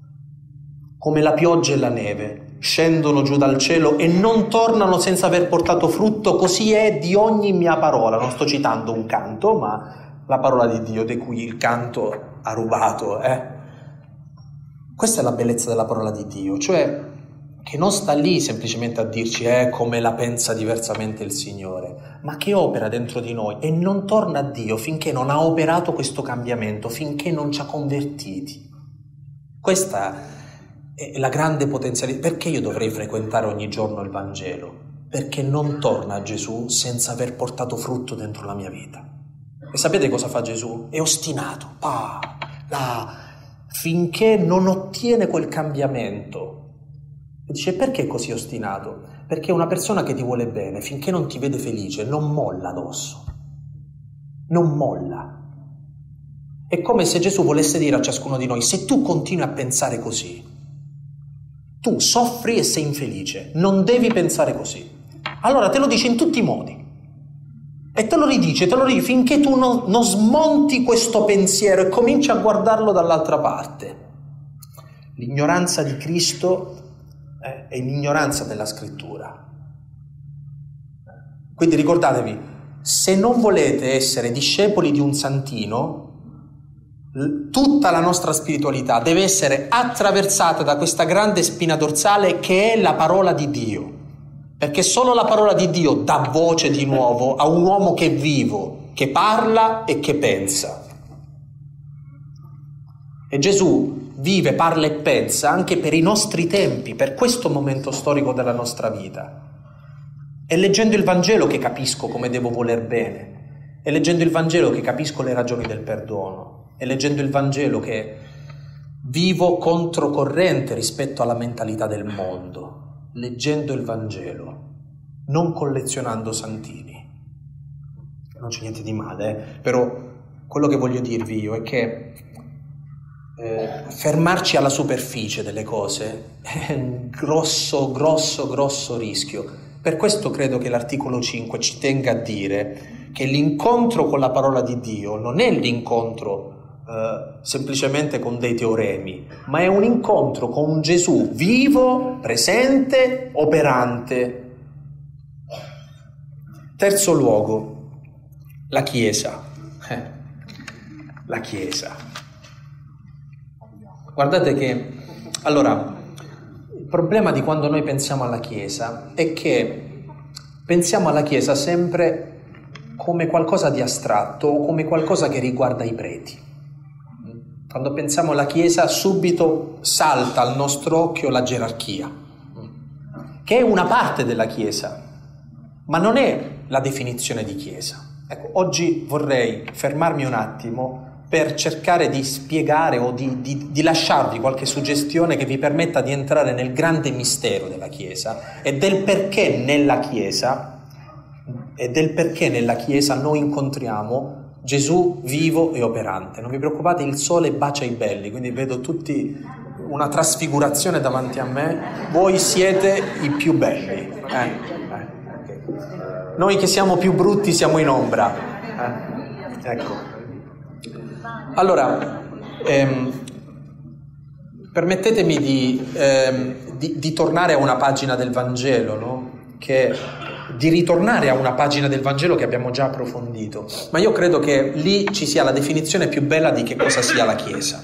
Come la pioggia e la neve scendono giù dal cielo e non tornano senza aver portato frutto, così è di ogni mia parola. Non sto citando un canto, ma la parola di Dio, di cui il canto ha rubato. Eh? Questa è la bellezza della parola di Dio, cioè che non sta lì semplicemente a dirci eh, come la pensa diversamente il Signore, ma che opera dentro di noi e non torna a Dio finché non ha operato questo cambiamento, finché non ci ha convertiti. Questa è la grande potenzialità. Perché io dovrei frequentare ogni giorno il Vangelo? Perché non torna a Gesù senza aver portato frutto dentro la mia vita. E sapete cosa fa Gesù? È ostinato, pa, là, finché non ottiene quel cambiamento. E dice, perché è così ostinato? Perché una persona che ti vuole bene, finché non ti vede felice, non molla addosso. Non molla. È come se Gesù volesse dire a ciascuno di noi, se tu continui a pensare così, tu soffri e sei infelice, non devi pensare così. Allora te lo dice in tutti i modi. E te lo ridice, te lo ridice, finché tu non, non smonti questo pensiero e cominci a guardarlo dall'altra parte. L'ignoranza di Cristo è l'ignoranza della scrittura. Quindi ricordatevi, se non volete essere discepoli di un santino, tutta la nostra spiritualità deve essere attraversata da questa grande spina dorsale che è la parola di Dio, perché solo la parola di Dio dà voce di nuovo a un uomo che è vivo, che parla e che pensa. E Gesù vive, parla e pensa anche per i nostri tempi, per questo momento storico della nostra vita. È leggendo il Vangelo che capisco come devo voler bene, è leggendo il Vangelo che capisco le ragioni del perdono. È leggendo il Vangelo che vivo controcorrente rispetto alla mentalità del mondo, leggendo il Vangelo, non collezionando santini. Non c'è niente di male, eh? Però quello che voglio dirvi io è che eh, fermarci alla superficie delle cose è un grosso, grosso, grosso rischio. Per questo credo che l'articolo cinque ci tenga a dire che l'incontro con la parola di Dio non è l'incontro Uh, semplicemente con dei teoremi, ma è un incontro con un Gesù vivo, presente, operante. Terzo luogo, la Chiesa. Eh, la Chiesa. Guardate che, allora, il problema di quando noi pensiamo alla Chiesa è che pensiamo alla Chiesa sempre come qualcosa di astratto o come qualcosa che riguarda i preti. Quando pensiamo alla Chiesa subito salta al nostro occhio la gerarchia, che è una parte della Chiesa, ma non è la definizione di Chiesa. Ecco, oggi vorrei fermarmi un attimo per cercare di spiegare o di, di, di lasciarvi qualche suggestione che vi permetta di entrare nel grande mistero della Chiesa e del perché nella Chiesa e del perché nella Chiesa noi incontriamo Gesù vivo e operante. Non vi preoccupate, il sole bacia i belli, quindi vedo tutti una trasfigurazione davanti a me. Voi siete i più belli. Eh, eh, okay. Noi che siamo più brutti siamo in ombra. Eh, ecco. Allora, ehm, permettetemi di, ehm, di, di tornare a una pagina del Vangelo, no? Che di ritornare a una pagina del Vangelo che abbiamo già approfondito, ma io credo che lì ci sia la definizione più bella di che cosa sia la Chiesa.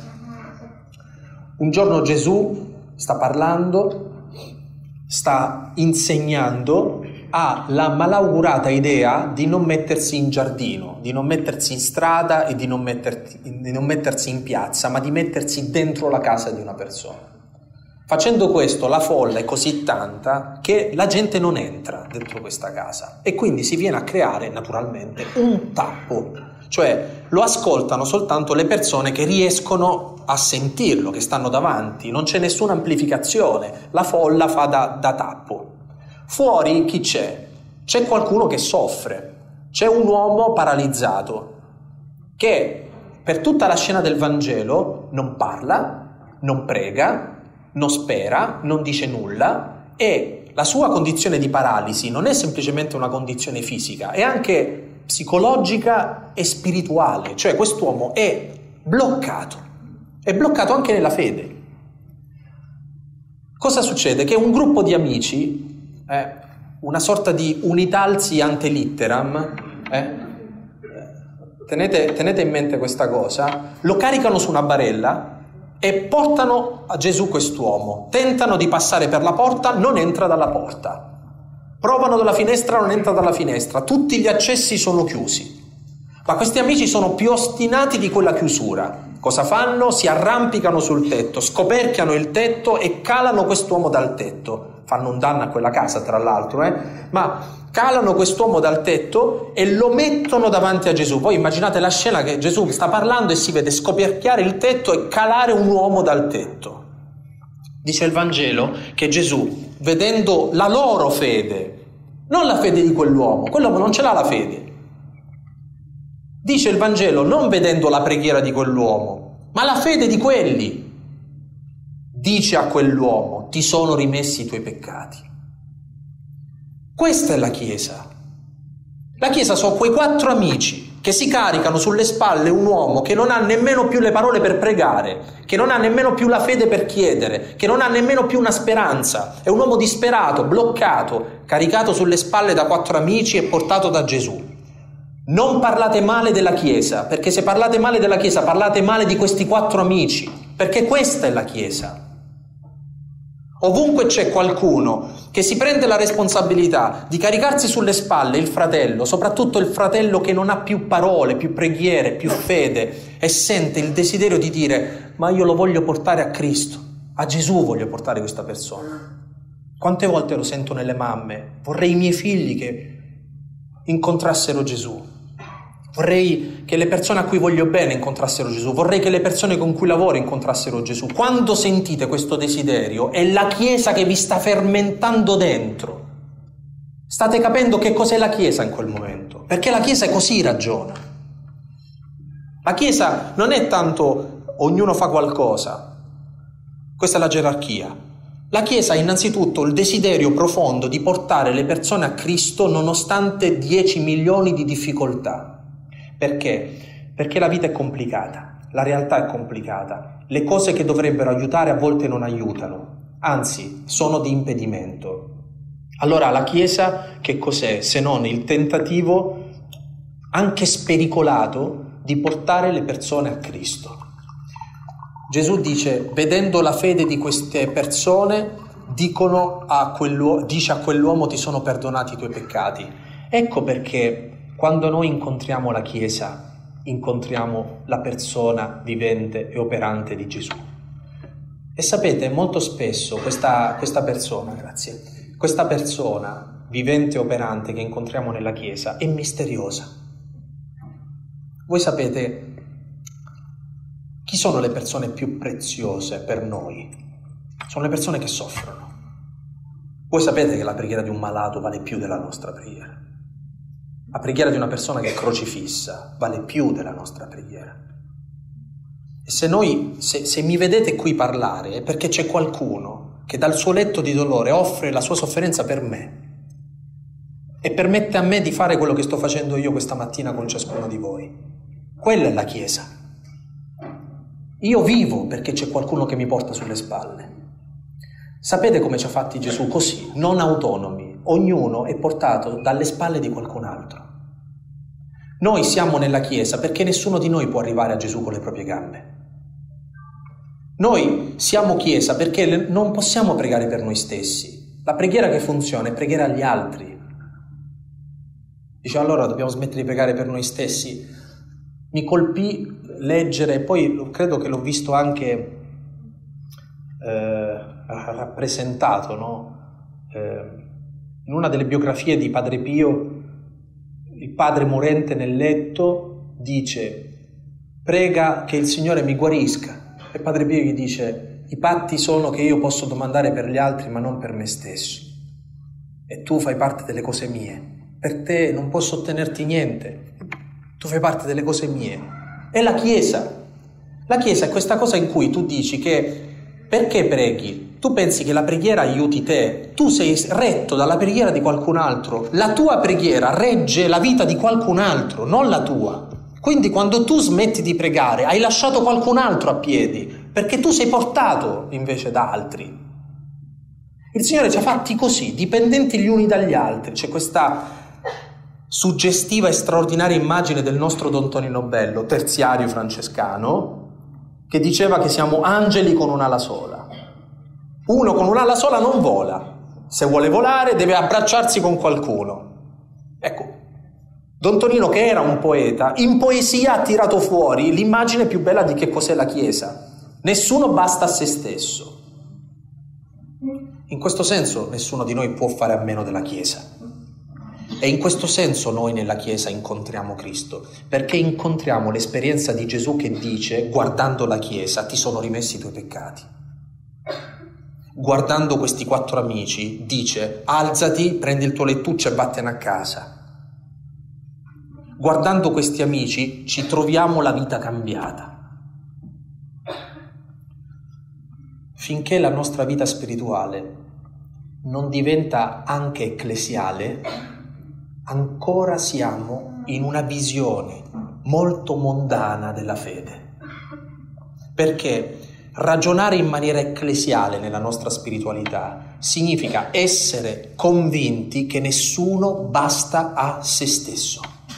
Un giorno Gesù sta parlando, sta insegnando, ha la malaugurata idea di non mettersi in giardino, di non mettersi in strada e di non, metterti, di non mettersi in piazza, ma di mettersi dentro la casa di una persona. Facendo questo la folla è così tanta che la gente non entra dentro questa casa e quindi si viene a creare naturalmente un tappo, cioè lo ascoltano soltanto le persone che riescono a sentirlo, che stanno davanti, non c'è nessuna amplificazione, la folla fa da, da tappo. Fuori chi c'è? C'è qualcuno che soffre, c'è un uomo paralizzato che per tutta la scena del Vangelo non parla, non prega, non spera, non dice nulla e la sua condizione di paralisi non è semplicemente una condizione fisica, è anche psicologica e spirituale, cioè quest'uomo è bloccato, è bloccato anche nella fede. Cosa succede? Che un gruppo di amici, eh, una sorta di unitalsi ante litteram, eh, tenete, tenete in mente questa cosa, lo caricano su una barella e portano a Gesù quest'uomo, tentano di passare per la porta, non entra dalla porta, provano dalla finestra, non entra dalla finestra, tutti gli accessi sono chiusi, ma questi amici sono più ostinati di quella chiusura. Cosa fanno? Si arrampicano sul tetto, scoperchiano il tetto e calano quest'uomo dal tetto, fanno un danno a quella casa tra l'altro, eh? ma calano quest'uomo dal tetto e lo mettono davanti a Gesù. Voi immaginate la scena che Gesù sta parlando e si vede scoperchiare il tetto e calare un uomo dal tetto. Dice il Vangelo che Gesù, vedendo la loro fede, non la fede di quell'uomo, quell'uomo non ce l'ha la fede. Dice il Vangelo, non vedendo la preghiera di quell'uomo, ma la fede di quelli, dice a quell'uomo, ti sono rimessi i tuoi peccati. Questa è la Chiesa. La Chiesa sono quei quattro amici che si caricano sulle spalle un uomo che non ha nemmeno più le parole per pregare, che non ha nemmeno più la fede per chiedere, che non ha nemmeno più una speranza. È un uomo disperato, bloccato, caricato sulle spalle da quattro amici e portato da Gesù. Non parlate male della Chiesa, perché se parlate male della Chiesa parlate male di questi quattro amici, perché questa è la Chiesa. Ovunque c'è qualcuno che si prende la responsabilità di caricarsi sulle spalle il fratello, soprattutto il fratello che non ha più parole, più preghiere, più fede, e sente il desiderio di dire: ma io lo voglio portare a Cristo, a Gesù voglio portare questa persona. Quante volte lo sento nelle mamme: vorrei i miei figli che incontrassero Gesù. Vorrei che le persone a cui voglio bene incontrassero Gesù, vorrei che le persone con cui lavoro incontrassero Gesù. Quando sentite questo desiderio, è la Chiesa che vi sta fermentando dentro. State capendo che cos'è la Chiesa in quel momento? Perché la Chiesa così ragiona. La Chiesa non è tanto ognuno fa qualcosa, questa è la gerarchia. La Chiesa ha innanzitutto il desiderio profondo di portare le persone a Cristo nonostante dieci milioni di difficoltà. Perché? Perché la vita è complicata, la realtà è complicata, le cose che dovrebbero aiutare a volte non aiutano, anzi sono di impedimento. Allora la Chiesa che cos'è se non il tentativo, anche spericolato, di portare le persone a Cristo? Gesù dice: vedendo la fede di queste persone, dicono a quell'uomo, dice a quell'uomo: ti sono perdonati i tuoi peccati. Ecco perché quando noi incontriamo la Chiesa, incontriamo la persona vivente e operante di Gesù. E sapete, molto spesso questa, questa persona, grazie, questa persona vivente e operante che incontriamo nella Chiesa è misteriosa. Voi sapete chi sono le persone più preziose per noi? Sono le persone che soffrono. Voi sapete che la preghiera di un malato vale più della nostra preghiera. La preghiera di una persona che è crocifissa vale più della nostra preghiera. E se noi, se, se mi vedete qui parlare, è perché c'è qualcuno che dal suo letto di dolore offre la sua sofferenza per me e permette a me di fare quello che sto facendo io questa mattina con ciascuno di voi. Quella è la Chiesa. Io vivo perché c'è qualcuno che mi porta sulle spalle. Sapete come ci ha fatti Gesù? Così, non autonomi. Ognuno è portato dalle spalle di qualcun altro. Noi siamo nella Chiesa perché nessuno di noi può arrivare a Gesù con le proprie gambe. Noi siamo Chiesa perché non possiamo pregare per noi stessi. La preghiera che funziona è pregare agli altri. Dice: allora dobbiamo smettere di pregare per noi stessi. Mi colpì leggere, poi credo che l'ho visto anche eh, rappresentato, no? Eh, in una delle biografie di Padre Pio, il padre morente nel letto dice: prega che il Signore mi guarisca. E Padre Pio gli dice: i patti sono che io posso domandare per gli altri ma non per me stesso. E tu fai parte delle cose mie. Per te non posso ottenerti niente. Tu fai parte delle cose mie. È la Chiesa. La Chiesa è questa cosa in cui tu dici che perché preghi? Tu pensi che la preghiera aiuti te, tu sei retto dalla preghiera di qualcun altro, la tua preghiera regge la vita di qualcun altro, non la tua. Quindi quando tu smetti di pregare hai lasciato qualcun altro a piedi, perché tu sei portato invece da altri. Il Signore ci ha fatti così, dipendenti gli uni dagli altri. C'è questa suggestiva e straordinaria immagine del nostro Don Tonino Bello, terziario francescano, che diceva che siamo angeli con un'ala sola. Uno con un'ala sola non vola, se vuole volare deve abbracciarsi con qualcuno. Ecco, Don Tonino, che era un poeta, in poesia ha tirato fuori l'immagine più bella di che cos'è la Chiesa. Nessuno basta a se stesso. In questo senso nessuno di noi può fare a meno della Chiesa. E in questo senso noi nella Chiesa incontriamo Cristo, perché incontriamo l'esperienza di Gesù che dice: guardando la Chiesa ti sono rimessi i tuoi peccati. Guardando questi quattro amici dice: alzati, prendi il tuo lettuccio e vattene a casa. Guardando questi amici ci troviamo la vita cambiata. Finché la nostra vita spirituale non diventa anche ecclesiale, ancora siamo in una visione molto mondana della fede, perché ragionare in maniera ecclesiale nella nostra spiritualità significa essere convinti che nessuno basta a se stesso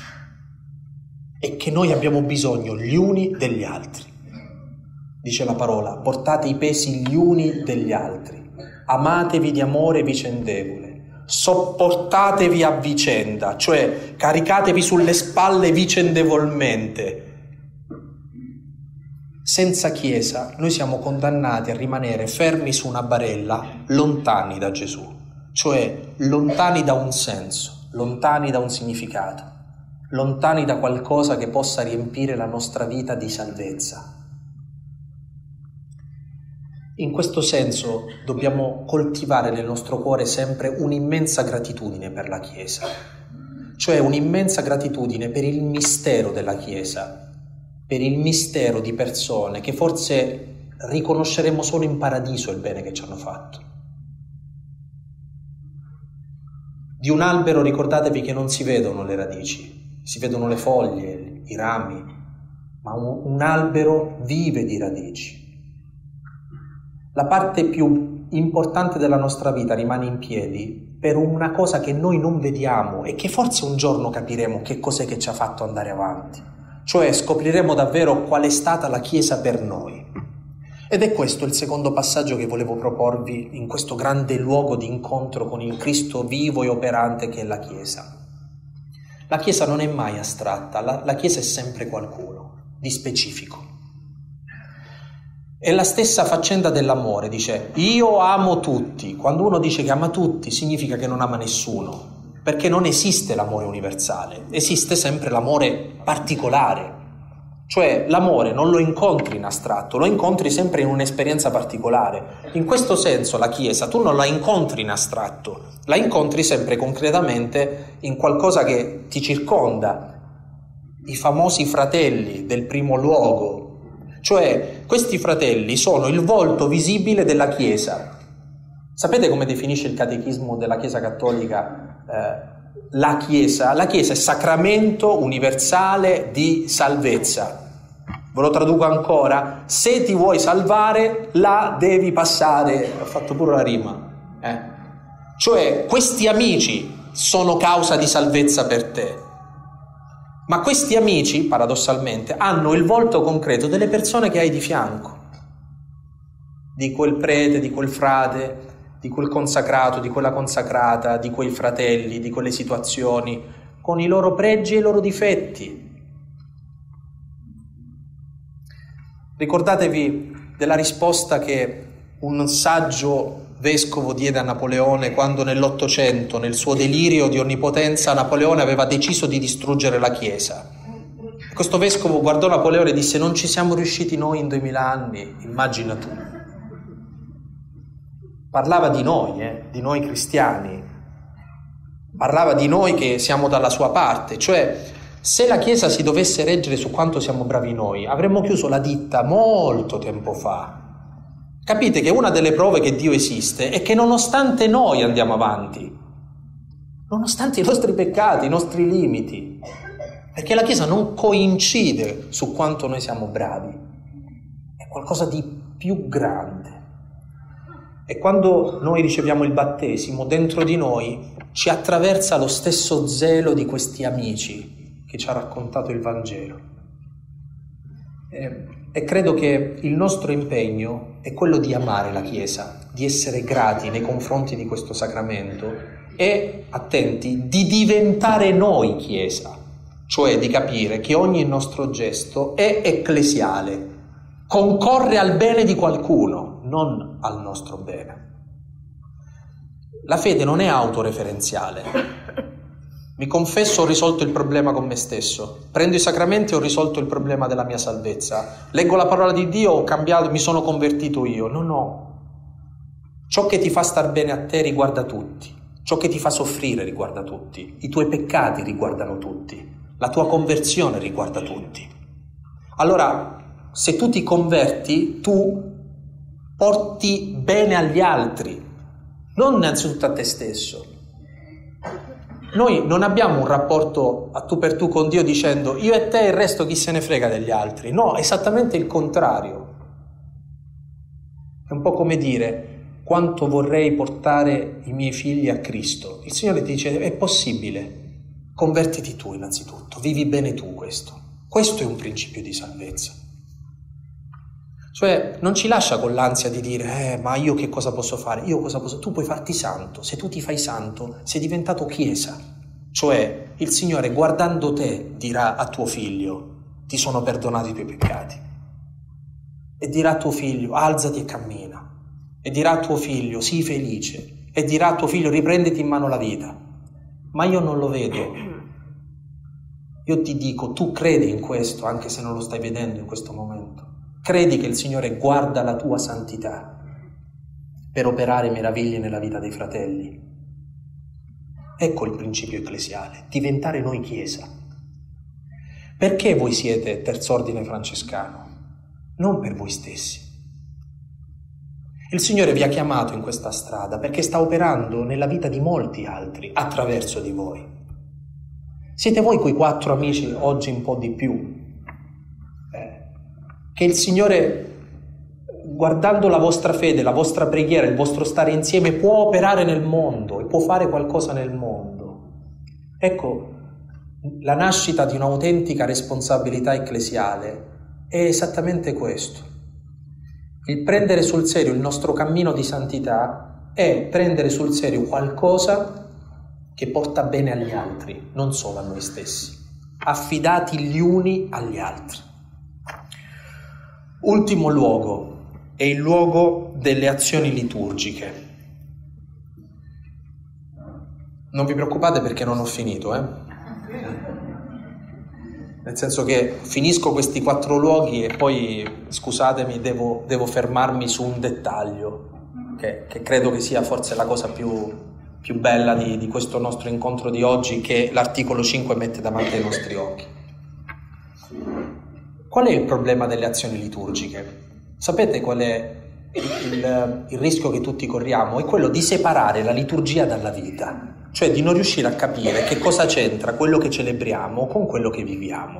e che noi abbiamo bisogno gli uni degli altri. Dice la parola: portate i pesi gli uni degli altri, amatevi di amore vicendevole, sopportatevi a vicenda, cioè caricatevi sulle spalle vicendevolmente. Senza Chiesa noi siamo condannati a rimanere fermi su una barella, lontani da Gesù, cioè lontani da un senso, lontani da un significato, lontani da qualcosa che possa riempire la nostra vita di salvezza. In questo senso dobbiamo coltivare nel nostro cuore sempre un'immensa gratitudine per la Chiesa, cioè un'immensa gratitudine per il mistero della Chiesa, per il mistero di persone che forse riconosceremo solo in paradiso il bene che ci hanno fatto. Di un albero ricordatevi che non si vedono le radici, si vedono le foglie, i rami, ma un, un albero vive di radici. La parte più importante della nostra vita rimane in piedi per una cosa che noi non vediamo e che forse un giorno capiremo che cos'è che ci ha fatto andare avanti. Cioè scopriremo davvero qual è stata la Chiesa per noi. Ed è questo il secondo passaggio che volevo proporvi in questo grande luogo di incontro con il Cristo vivo e operante che è la Chiesa. La Chiesa non è mai astratta, la, la Chiesa è sempre qualcuno di specifico. È la stessa faccenda dell'amore, dice io amo tutti. Quando uno dice che ama tutti significa che non ama nessuno. Perché non esiste l'amore universale, esiste sempre l'amore particolare. Cioè l'amore non lo incontri in astratto, lo incontri sempre in un'esperienza particolare. In questo senso la Chiesa tu non la incontri in astratto, la incontri sempre concretamente in qualcosa che ti circonda. I famosi fratelli del primo luogo, cioè questi fratelli sono il volto visibile della Chiesa. Sapete come definisce il catechismo della Chiesa Cattolica eh, la Chiesa? La Chiesa è sacramento universale di salvezza. Ve lo traduco ancora: se ti vuoi salvare, la devi passare. Ho fatto pure la rima. Eh? Cioè, questi amici sono causa di salvezza per te. Ma questi amici, paradossalmente, hanno il volto concreto delle persone che hai di fianco. Di quel prete, di quel frate, di quel consacrato, di quella consacrata, di quei fratelli, di quelle situazioni, con i loro pregi e i loro difetti. Ricordatevi della risposta che un saggio vescovo diede a Napoleone quando nell'Ottocento, nel suo delirio di onnipotenza, Napoleone aveva deciso di distruggere la Chiesa. Questo vescovo guardò Napoleone e disse: non ci siamo riusciti noi in duemila anni, immagina tu. Parlava di noi, eh, di noi cristiani, parlava di noi che siamo dalla sua parte, cioè se la Chiesa si dovesse reggere su quanto siamo bravi noi, avremmo chiuso la ditta molto tempo fa. Capite che una delle prove che Dio esiste è che nonostante noi andiamo avanti, nonostante i nostri peccati, i nostri limiti, perché la Chiesa non coincide su quanto noi siamo bravi, è qualcosa di più grande. E quando noi riceviamo il battesimo, dentro di noi ci attraversa lo stesso zelo di questi amici che ci ha raccontato il Vangelo. E, e credo che il nostro impegno è quello di amare la Chiesa, di essere grati nei confronti di questo sacramento e, attenti, di diventare noi Chiesa, cioè di capire che ogni nostro gesto è ecclesiale, concorre al bene di qualcuno, non al nostro bene. La fede non è autoreferenziale. Mi confesso, ho risolto il problema con me stesso. Prendo i sacramenti e ho risolto il problema della mia salvezza. Leggo la parola di Dio, ho cambiato, mi sono convertito io. No, no. Ciò che ti fa star bene a te riguarda tutti. Ciò che ti fa soffrire riguarda tutti. I tuoi peccati riguardano tutti. La tua conversione riguarda tutti. Allora, se tu ti converti, tu porti bene agli altri, non innanzitutto a te stesso. Noi non abbiamo un rapporto a tu per tu con Dio dicendo io e te e il resto chi se ne frega degli altri. No, esattamente il contrario. È un po' come dire quanto vorrei portare i miei figli a Cristo. Il Signore ti dice è possibile, convertiti tu innanzitutto, vivi bene tu questo. Questo è un principio di salvezza. Cioè non ci lascia con l'ansia di dire eh, ma io che cosa posso fare? Io cosa posso? Tu puoi farti santo. Se tu ti fai santo sei diventato chiesa. Cioè il Signore guardando te dirà a tuo figlio ti sono perdonati i tuoi peccati. E dirà a tuo figlio alzati e cammina. E dirà a tuo figlio sii felice. E dirà a tuo figlio riprenditi in mano la vita. Ma io non lo vedo. Io ti dico tu credi in questo anche se non lo stai vedendo in questo momento. Credi che il Signore guarda la tua santità per operare meraviglie nella vita dei fratelli. Ecco il principio ecclesiale, diventare noi Chiesa. Perché voi siete terz'ordine francescano? Non per voi stessi. Il Signore vi ha chiamato in questa strada perché sta operando nella vita di molti altri attraverso di voi. Siete voi quei quattro amici, oggi un po' di più, che il Signore, guardando la vostra fede, la vostra preghiera, il vostro stare insieme, può operare nel mondo e può fare qualcosa nel mondo. Ecco, la nascita di un'autentica responsabilità ecclesiale è esattamente questo. Il prendere sul serio il nostro cammino di santità è prendere sul serio qualcosa che porta bene agli altri, non solo a noi stessi, affidati gli uni agli altri. Ultimo luogo è il luogo delle azioni liturgiche. Non vi preoccupate perché non ho finito, eh? Nel senso che finisco questi quattro luoghi e poi, scusatemi, devo, devo fermarmi su un dettaglio che, che credo che sia forse la cosa più, più bella di, di questo nostro incontro di oggi, che l'articolo cinque mette davanti ai nostri occhi. Qual è il problema delle azioni liturgiche? Sapete qual è il, il, il rischio che tutti corriamo? È quello di separare la liturgia dalla vita, cioè di non riuscire a capire che cosa c'entra quello che celebriamo con quello che viviamo.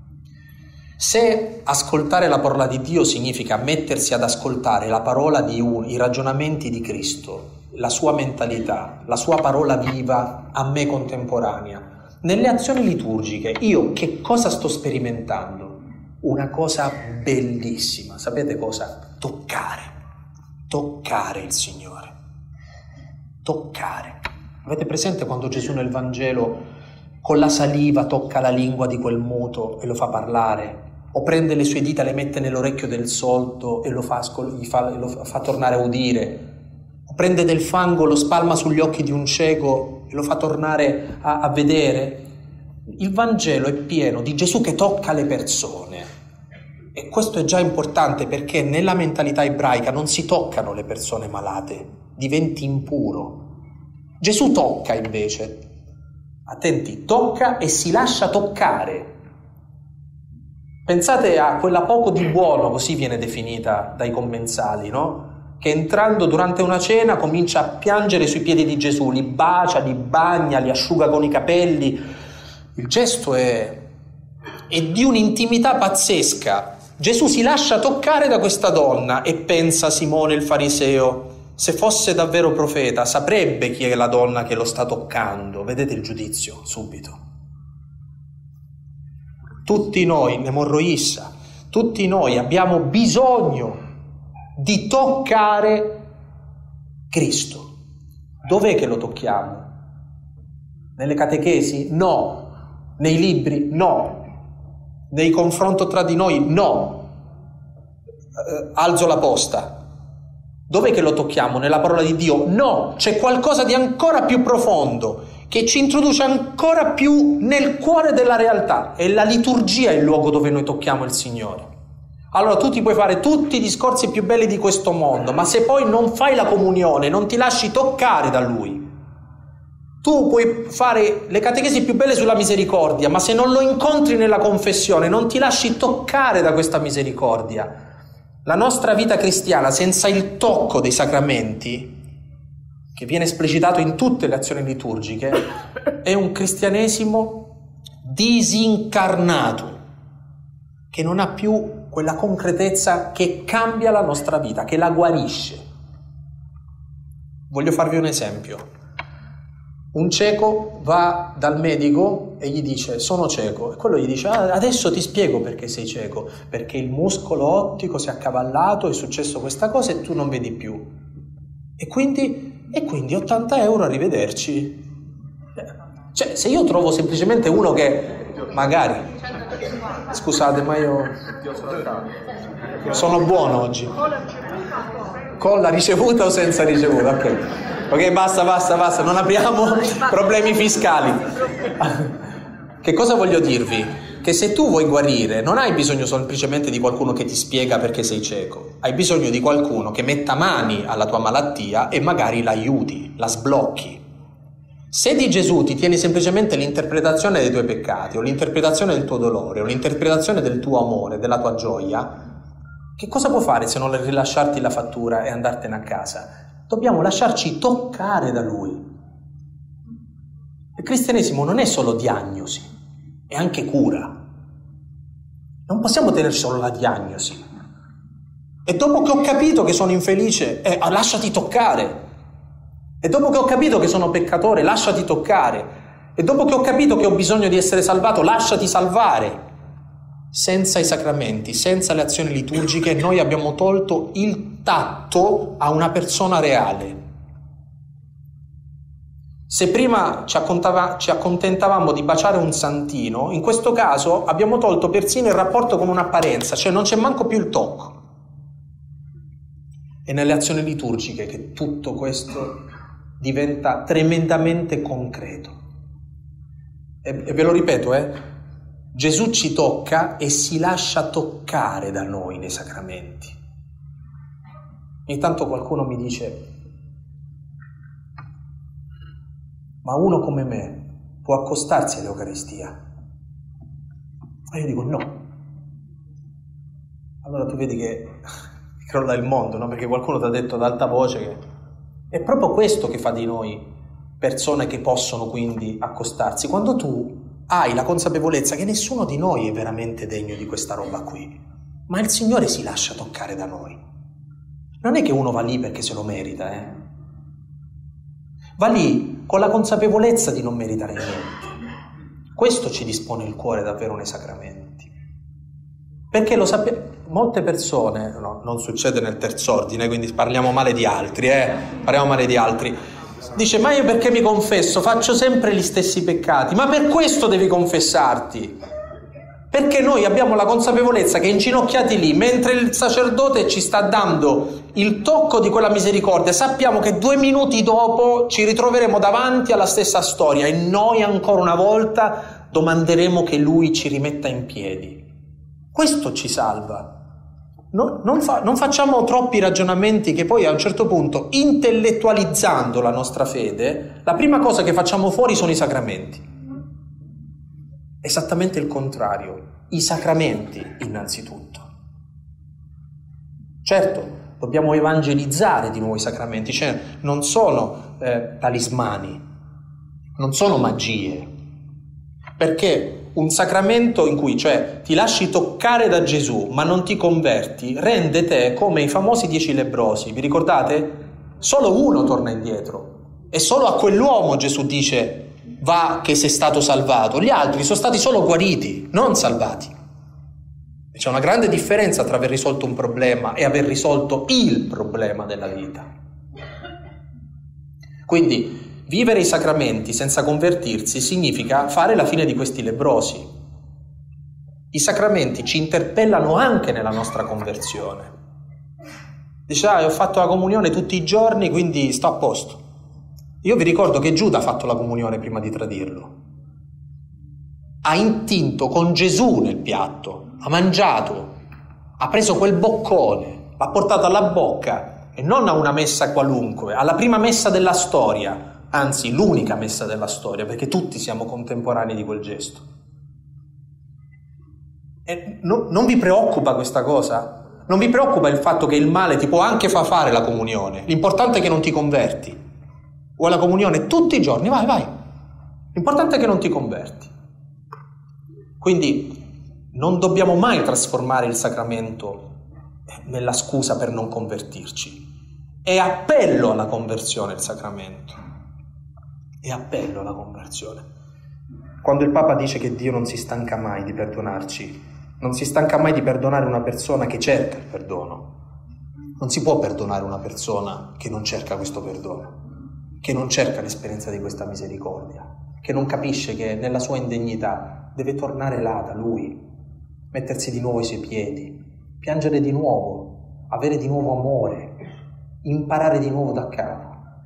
Se ascoltare la parola di Dio significa mettersi ad ascoltare la parola di un, i ragionamenti di Cristo, la sua mentalità, la sua parola viva a me contemporanea, nelle azioni liturgiche io che cosa sto sperimentando? Una cosa bellissima, sapete cosa? Toccare, toccare il Signore, toccare. Avete presente quando Gesù nel Vangelo con la saliva tocca la lingua di quel muto e lo fa parlare? O prende le sue dita, le mette nell'orecchio del sordo e lo fa, gli fa, lo fa tornare a udire? O prende del fango, lo spalma sugli occhi di un cieco e lo fa tornare a, a vedere? Il Vangelo è pieno di Gesù che tocca le persone e questo è già importante perché nella mentalità ebraica non si toccano le persone malate, diventi impuro. Gesù tocca invece, attenti, tocca e si lascia toccare. Pensate a quella poco di buono, così viene definita dai commensali, no? Che entrando durante una cena comincia a piangere sui piedi di Gesù, li bacia, li bagna, li asciuga con i capelli. Il gesto è, è di un'intimità pazzesca. Gesù si lascia toccare da questa donna e pensa Simone il fariseo, se fosse davvero profeta saprebbe chi è la donna che lo sta toccando. Vedete il giudizio subito. Tutti noi, nemorroissa, tutti noi abbiamo bisogno di toccare Cristo. Dov'è che lo tocchiamo? Nelle catechesi? No. Nei libri? No. Nei confronto tra di noi? No. Eh, alzo la posta. Dov'è che lo tocchiamo? Nella parola di Dio? No. C'è qualcosa di ancora più profondo che ci introduce ancora più nel cuore della realtà. È la liturgia il luogo dove noi tocchiamo il Signore. Allora tu ti puoi fare tutti i discorsi più belli di questo mondo, ma se poi non fai la comunione, non ti lasci toccare da Lui, tu puoi fare le catechesi più belle sulla misericordia, ma se non lo incontri nella confessione, non ti lasci toccare da questa misericordia, la nostra vita cristiana senza il tocco dei sacramenti, che viene esplicitato in tutte le azioni liturgiche, è un cristianesimo disincarnato, che non ha più quella concretezza che cambia la nostra vita, che la guarisce. Voglio farvi un esempio. Un cieco va dal medico e gli dice sono cieco, e quello gli dice ah, adesso ti spiego perché sei cieco, perché il muscolo ottico si è accavallato, è successo questa cosa e tu non vedi più. E quindi, e quindi ottanta euro, arrivederci. Cioè, se io trovo semplicemente uno che magari, scusate ma io sono buono oggi, con la ricevuta o senza ricevuta, ok. Ok, basta, basta, basta, non apriamo problemi fiscali. Che cosa voglio dirvi? Che se tu vuoi guarire, non hai bisogno semplicemente di qualcuno che ti spiega perché sei cieco. Hai bisogno di qualcuno che metta mani alla tua malattia e magari la aiuti, la sblocchi. Se di Gesù ti tieni semplicemente l'interpretazione dei tuoi peccati, o l'interpretazione del tuo dolore, o l'interpretazione del tuo amore, della tua gioia, che cosa può fare se non rilasciarti la fattura e andartene a casa? Dobbiamo lasciarci toccare da Lui. Il cristianesimo non è solo diagnosi, è anche cura. Non possiamo tenere solo la diagnosi. E dopo che ho capito che sono infelice, eh, lasciati toccare. E dopo che ho capito che sono peccatore, lasciati toccare. E dopo che ho capito che ho bisogno di essere salvato, lasciati salvare. Senza i sacramenti, senza le azioni liturgiche, noi abbiamo tolto il tatto a una persona reale. Se prima ci, ci accontentavamo di baciare un santino, in questo caso abbiamo tolto persino il rapporto con un'apparenza, cioè non c'è manco più il tocco. È nelle azioni liturgiche che tutto questo diventa tremendamente concreto. E, e ve lo ripeto, eh, Gesù ci tocca e si lascia toccare da noi nei sacramenti. Ogni tanto qualcuno mi dice: ma uno come me può accostarsi all'Eucaristia? E io dico no. Allora tu vedi che crolla il mondo, no? Perché qualcuno ti ha detto ad alta voce che è proprio questo che fa di noi persone che possono quindi accostarsi. Quando tu hai la consapevolezza che nessuno di noi è veramente degno di questa roba qui, ma il Signore si lascia toccare da noi. Non è che uno va lì perché se lo merita, eh? Va lì con la consapevolezza di non meritare niente. Questo ci dispone il cuore davvero nei sacramenti. Perché lo sappiamo, molte persone, no, non succede nel terz'ordine, quindi parliamo male di altri, eh? Parliamo male di altri. Dice, ma io perché mi confesso? Faccio sempre gli stessi peccati. Ma per questo devi confessarti. Perché noi abbiamo la consapevolezza che inginocchiati lì, mentre il sacerdote ci sta dando il tocco di quella misericordia, sappiamo che due minuti dopo ci ritroveremo davanti alla stessa storia e noi ancora una volta domanderemo che Lui ci rimetta in piedi. Questo ci salva. No, non, fa, non facciamo troppi ragionamenti che poi a un certo punto, intellettualizzando la nostra fede, la prima cosa che facciamo fuori sono i sacramenti. Esattamente il contrario, i sacramenti innanzitutto. Certo, dobbiamo evangelizzare di nuovo i sacramenti, cioè non sono eh, talismani, non sono magie, perché un sacramento in cui, cioè, ti lasci toccare da Gesù ma non ti converti, rende te come i famosi dieci lebbrosi, vi ricordate? Solo uno torna indietro e solo a quell'uomo Gesù dice va che sei stato salvato, gli altri sono stati solo guariti, non salvati. C'è una grande differenza tra aver risolto un problema e aver risolto il problema della vita. Quindi vivere i sacramenti senza convertirsi significa fare la fine di questi lebbrosi. I sacramenti ci interpellano anche nella nostra conversione. Dice, ah, ho fatto la comunione tutti i giorni, quindi sto a posto. Io vi ricordo che Giuda ha fatto la comunione prima di tradirlo. Ha intinto con Gesù nel piatto, ha mangiato, ha preso quel boccone, l'ha portato alla bocca e non a una messa qualunque, alla prima messa della storia, anzi l'unica messa della storia, perché tutti siamo contemporanei di quel gesto. E no, non vi preoccupa questa cosa? Non vi preoccupa il fatto che il male ti può anche far fare la comunione? L'importante è che non ti converti. Vuoi la comunione tutti i giorni? Vai, vai. L'importante è che non ti converti. Quindi non dobbiamo mai trasformare il sacramento nella scusa per non convertirci. È appello alla conversione il sacramento. È appello alla conversione. Quando il Papa dice che Dio non si stanca mai di perdonarci, non si stanca mai di perdonare una persona che cerca il perdono. Non si può perdonare una persona che non cerca questo perdono, che non cerca l'esperienza di questa misericordia, che non capisce che nella sua indegnità deve tornare là da Lui, mettersi di nuovo ai suoi piedi, piangere di nuovo, avere di nuovo amore, imparare di nuovo da capo.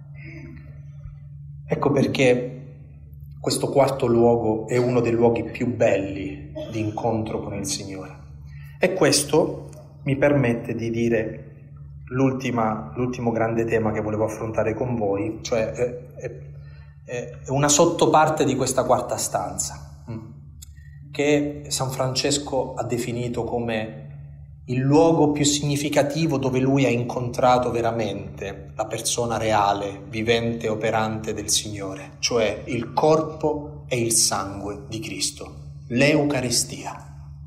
Ecco perché questo quarto luogo è uno dei luoghi più belli di incontro con il Signore. E questo mi permette di dire l'ultima, l'ultimo grande tema che volevo affrontare con voi, cioè è, è, è una sottoparte di questa quarta stanza, che San Francesco ha definito come il luogo più significativo dove lui ha incontrato veramente la persona reale, vivente e operante del Signore, cioè il corpo e il sangue di Cristo, l'Eucaristia.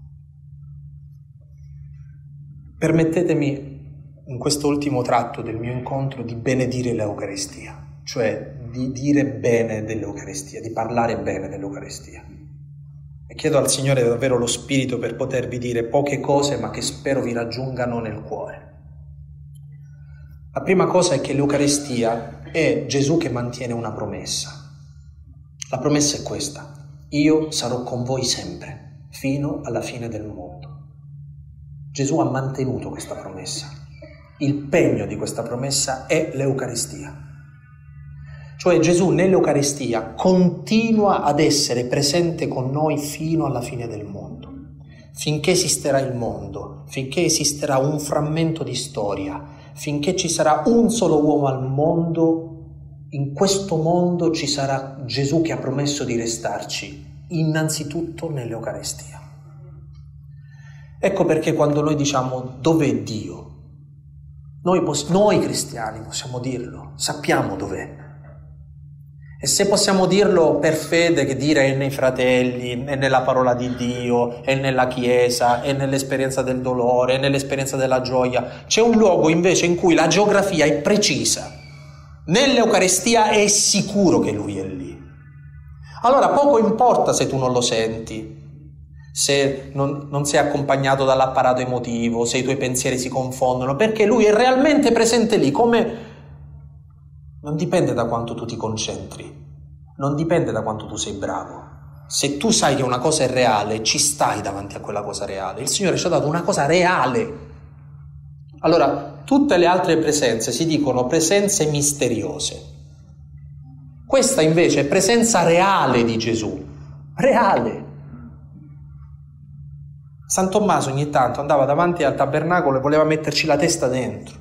Permettetemi in questo ultimo tratto del mio incontro di benedire l'Eucaristia, cioè di dire bene dell'Eucaristia, di parlare bene dell'Eucaristia. E chiedo al Signore davvero lo Spirito per potervi dire poche cose, ma che spero vi raggiungano nel cuore. La prima cosa è che l'Eucaristia è Gesù che mantiene una promessa. La promessa è questa: io sarò con voi sempre, fino alla fine del mondo. Gesù ha mantenuto questa promessa. Il pegno di questa promessa è l'Eucaristia. Cioè Gesù nell'Eucaristia continua ad essere presente con noi fino alla fine del mondo. Finché esisterà il mondo, finché esisterà un frammento di storia, finché ci sarà un solo uomo al mondo, in questo mondo ci sarà Gesù che ha promesso di restarci, innanzitutto nell'Eucaristia. Ecco perché quando noi diciamo dov'è Dio, noi, poss- noi cristiani possiamo dirlo, sappiamo dov'è. E se possiamo dirlo per fede, che dire è nei fratelli, è nella parola di Dio, è nella Chiesa, è nell'esperienza del dolore, è nell'esperienza della gioia. C'è un luogo invece in cui la geografia è precisa. Nell'Eucaristia è sicuro che Lui è lì. Allora poco importa se tu non lo senti, se non, non sei accompagnato dall'apparato emotivo, se i tuoi pensieri si confondono, perché Lui è realmente presente lì, come... Non dipende da quanto tu ti concentri, non dipende da quanto tu sei bravo. Se tu sai che una cosa è reale, ci stai davanti a quella cosa reale. Il Signore ci ha dato una cosa reale. Allora, tutte le altre presenze si dicono presenze misteriose. Questa invece è presenza reale di Gesù, reale. San Tommaso ogni tanto andava davanti al tabernacolo e voleva metterci la testa dentro.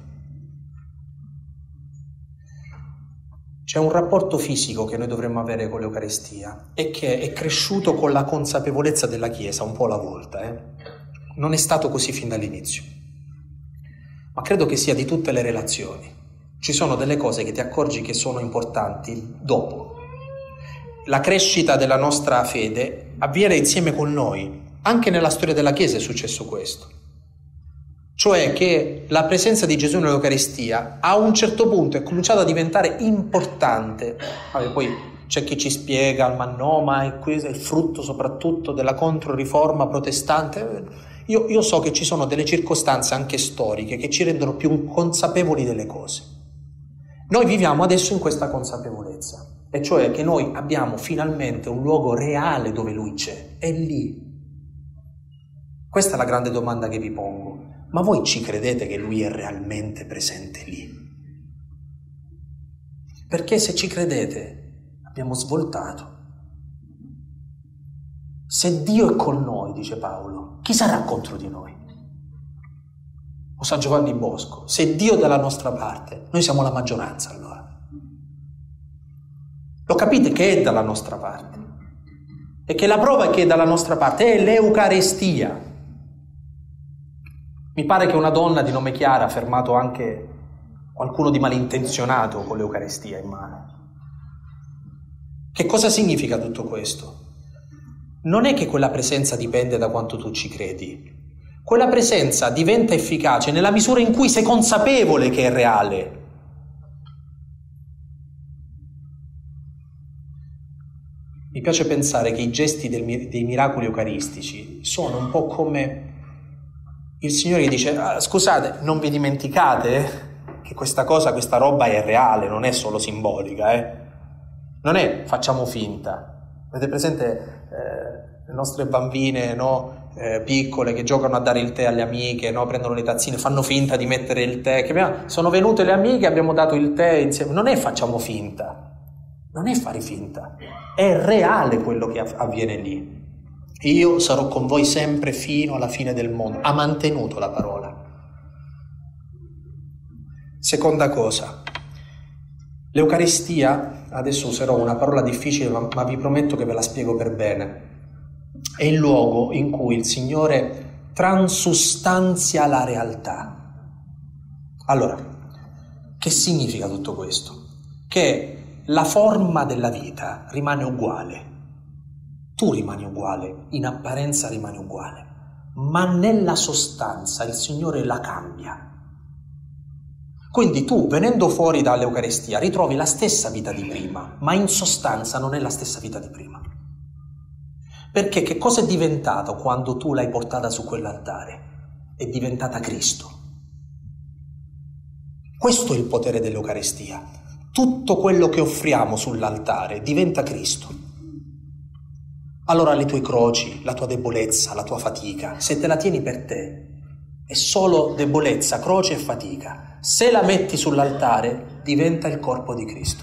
C'è un rapporto fisico che noi dovremmo avere con l'Eucaristia e che è cresciuto con la consapevolezza della Chiesa, un po' alla volta. Eh? Non è stato così fin dall'inizio, ma credo che sia di tutte le relazioni. Ci sono delle cose che ti accorgi che sono importanti dopo. La crescita della nostra fede avviene insieme con noi. Anche nella storia della Chiesa è successo questo. Cioè che la presenza di Gesù nell'Eucaristia a un certo punto è cominciata a diventare importante. Vabbè, poi c'è chi ci spiega, ma no, ma è questo è il frutto soprattutto della controriforma protestante. Io, io so che ci sono delle circostanze anche storiche che ci rendono più consapevoli delle cose. Noi viviamo adesso in questa consapevolezza, e cioè che noi abbiamo finalmente un luogo reale dove Lui c'è, è lì. Questa è la grande domanda che vi pongo. Ma voi ci credete che Lui è realmente presente lì? Perché se ci credete abbiamo svoltato. Se Dio è con noi, dice Paolo, chi sarà contro di noi? O San Giovanni Bosco, se Dio è dalla nostra parte, noi siamo la maggioranza allora. Lo capite che è dalla nostra parte? E che la prova che è dalla nostra parte è l'Eucaristia. Mi pare che una donna di nome Chiara ha fermato anche qualcuno di malintenzionato con l'Eucaristia in mano. Che cosa significa tutto questo? Non è che quella presenza dipende da quanto tu ci credi. Quella presenza diventa efficace nella misura in cui sei consapevole che è reale. Mi piace pensare che i gesti del, dei miracoli eucaristici sono un po' come il Signore che dice: ah, scusate, non vi dimenticate che questa cosa, questa roba è reale, non è solo simbolica, eh? Non è facciamo finta. Avete presente eh, le nostre bambine, no? eh, piccole che giocano a dare il tè alle amiche, no? Prendono le tazzine, fanno finta di mettere il tè, che abbiamo, sono venute le amiche, abbiamo dato il tè insieme. Non è facciamo finta, non è fare finta, è reale quello che avviene lì. Io sarò con voi sempre fino alla fine del mondo. Ha mantenuto la parola. Seconda cosa, l'Eucaristia, adesso userò una parola difficile, ma, ma vi prometto che ve la spiego per bene, è il luogo in cui il Signore transustanzia la realtà. Allora, che significa tutto questo? Che la forma della vita rimane uguale, tu rimani uguale, in apparenza rimani uguale, ma nella sostanza il Signore la cambia. Quindi tu, venendo fuori dall'Eucaristia, ritrovi la stessa vita di prima, ma in sostanza non è la stessa vita di prima. Perché che cosa è diventato quando tu l'hai portata su quell'altare? È diventata Cristo. Questo è il potere dell'Eucaristia. Tutto quello che offriamo sull'altare diventa Cristo. Allora le tue croci, la tua debolezza, la tua fatica, se te la tieni per te, è solo debolezza, croce e fatica. Se la metti sull'altare, diventa il corpo di Cristo.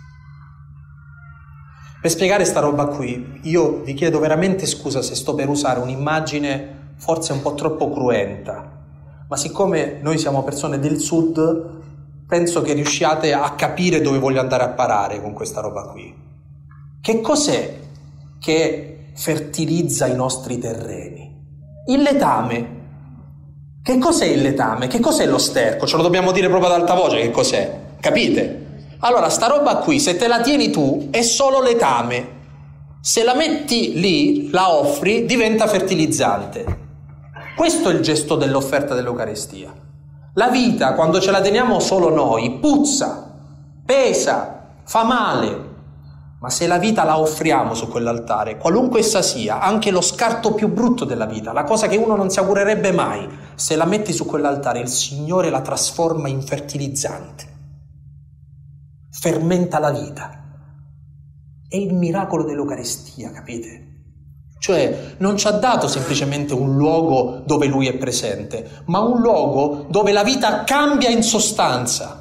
Per spiegare sta roba qui, io vi chiedo veramente scusa se sto per usare un'immagine forse un po' troppo cruenta, ma siccome noi siamo persone del sud, penso che riusciate a capire dove voglio andare a parare con questa roba qui. Che cos'è che fertilizza i nostri terreni? Il letame. Che cos'è il letame? Che cos'è lo sterco? Ce lo dobbiamo dire proprio ad alta voce che cos'è, capite? Allora, sta roba qui, se te la tieni tu, è solo letame. Se la metti lì, la offri, diventa fertilizzante. Questo è il gesto dell'offerta dell'Eucaristia. La vita, quando ce la teniamo solo noi, puzza, pesa, fa male. Ma se la vita la offriamo su quell'altare, qualunque essa sia, anche lo scarto più brutto della vita, la cosa che uno non si augurerebbe mai, se la metti su quell'altare, il Signore la trasforma in fertilizzante. Fermenta la vita. È il miracolo dell'Eucaristia, capite? Cioè, non ci ha dato semplicemente un luogo dove Lui è presente, ma un luogo dove la vita cambia in sostanza.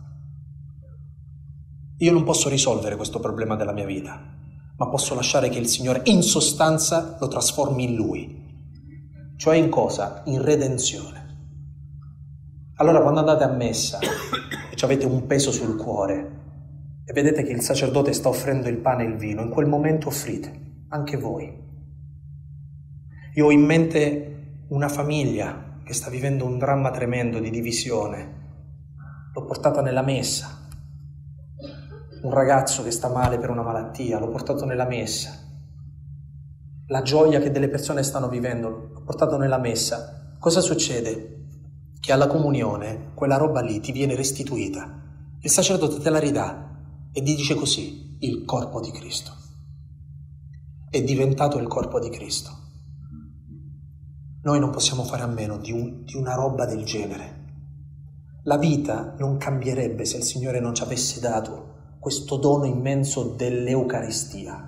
Io non posso risolvere questo problema della mia vita, ma posso lasciare che il Signore in sostanza lo trasformi in Lui. Cioè in cosa? In redenzione. Allora quando andate a messa e avete un peso sul cuore e vedete che il sacerdote sta offrendo il pane e il vino, in quel momento offrite, anche voi. Io ho in mente una famiglia che sta vivendo un dramma tremendo di divisione. L'ho portata nella messa. Un ragazzo che sta male per una malattia, l'ho portato nella messa. La gioia che delle persone stanno vivendo, l'ho portato nella messa. Cosa succede? Che alla comunione quella roba lì ti viene restituita. Il sacerdote te la ridà e ti dice così: il corpo di Cristo. È diventato il corpo di Cristo. Noi non possiamo fare a meno di, un, di una roba del genere. La vita non cambierebbe se il Signore non ci avesse dato questo dono immenso dell'Eucaristia,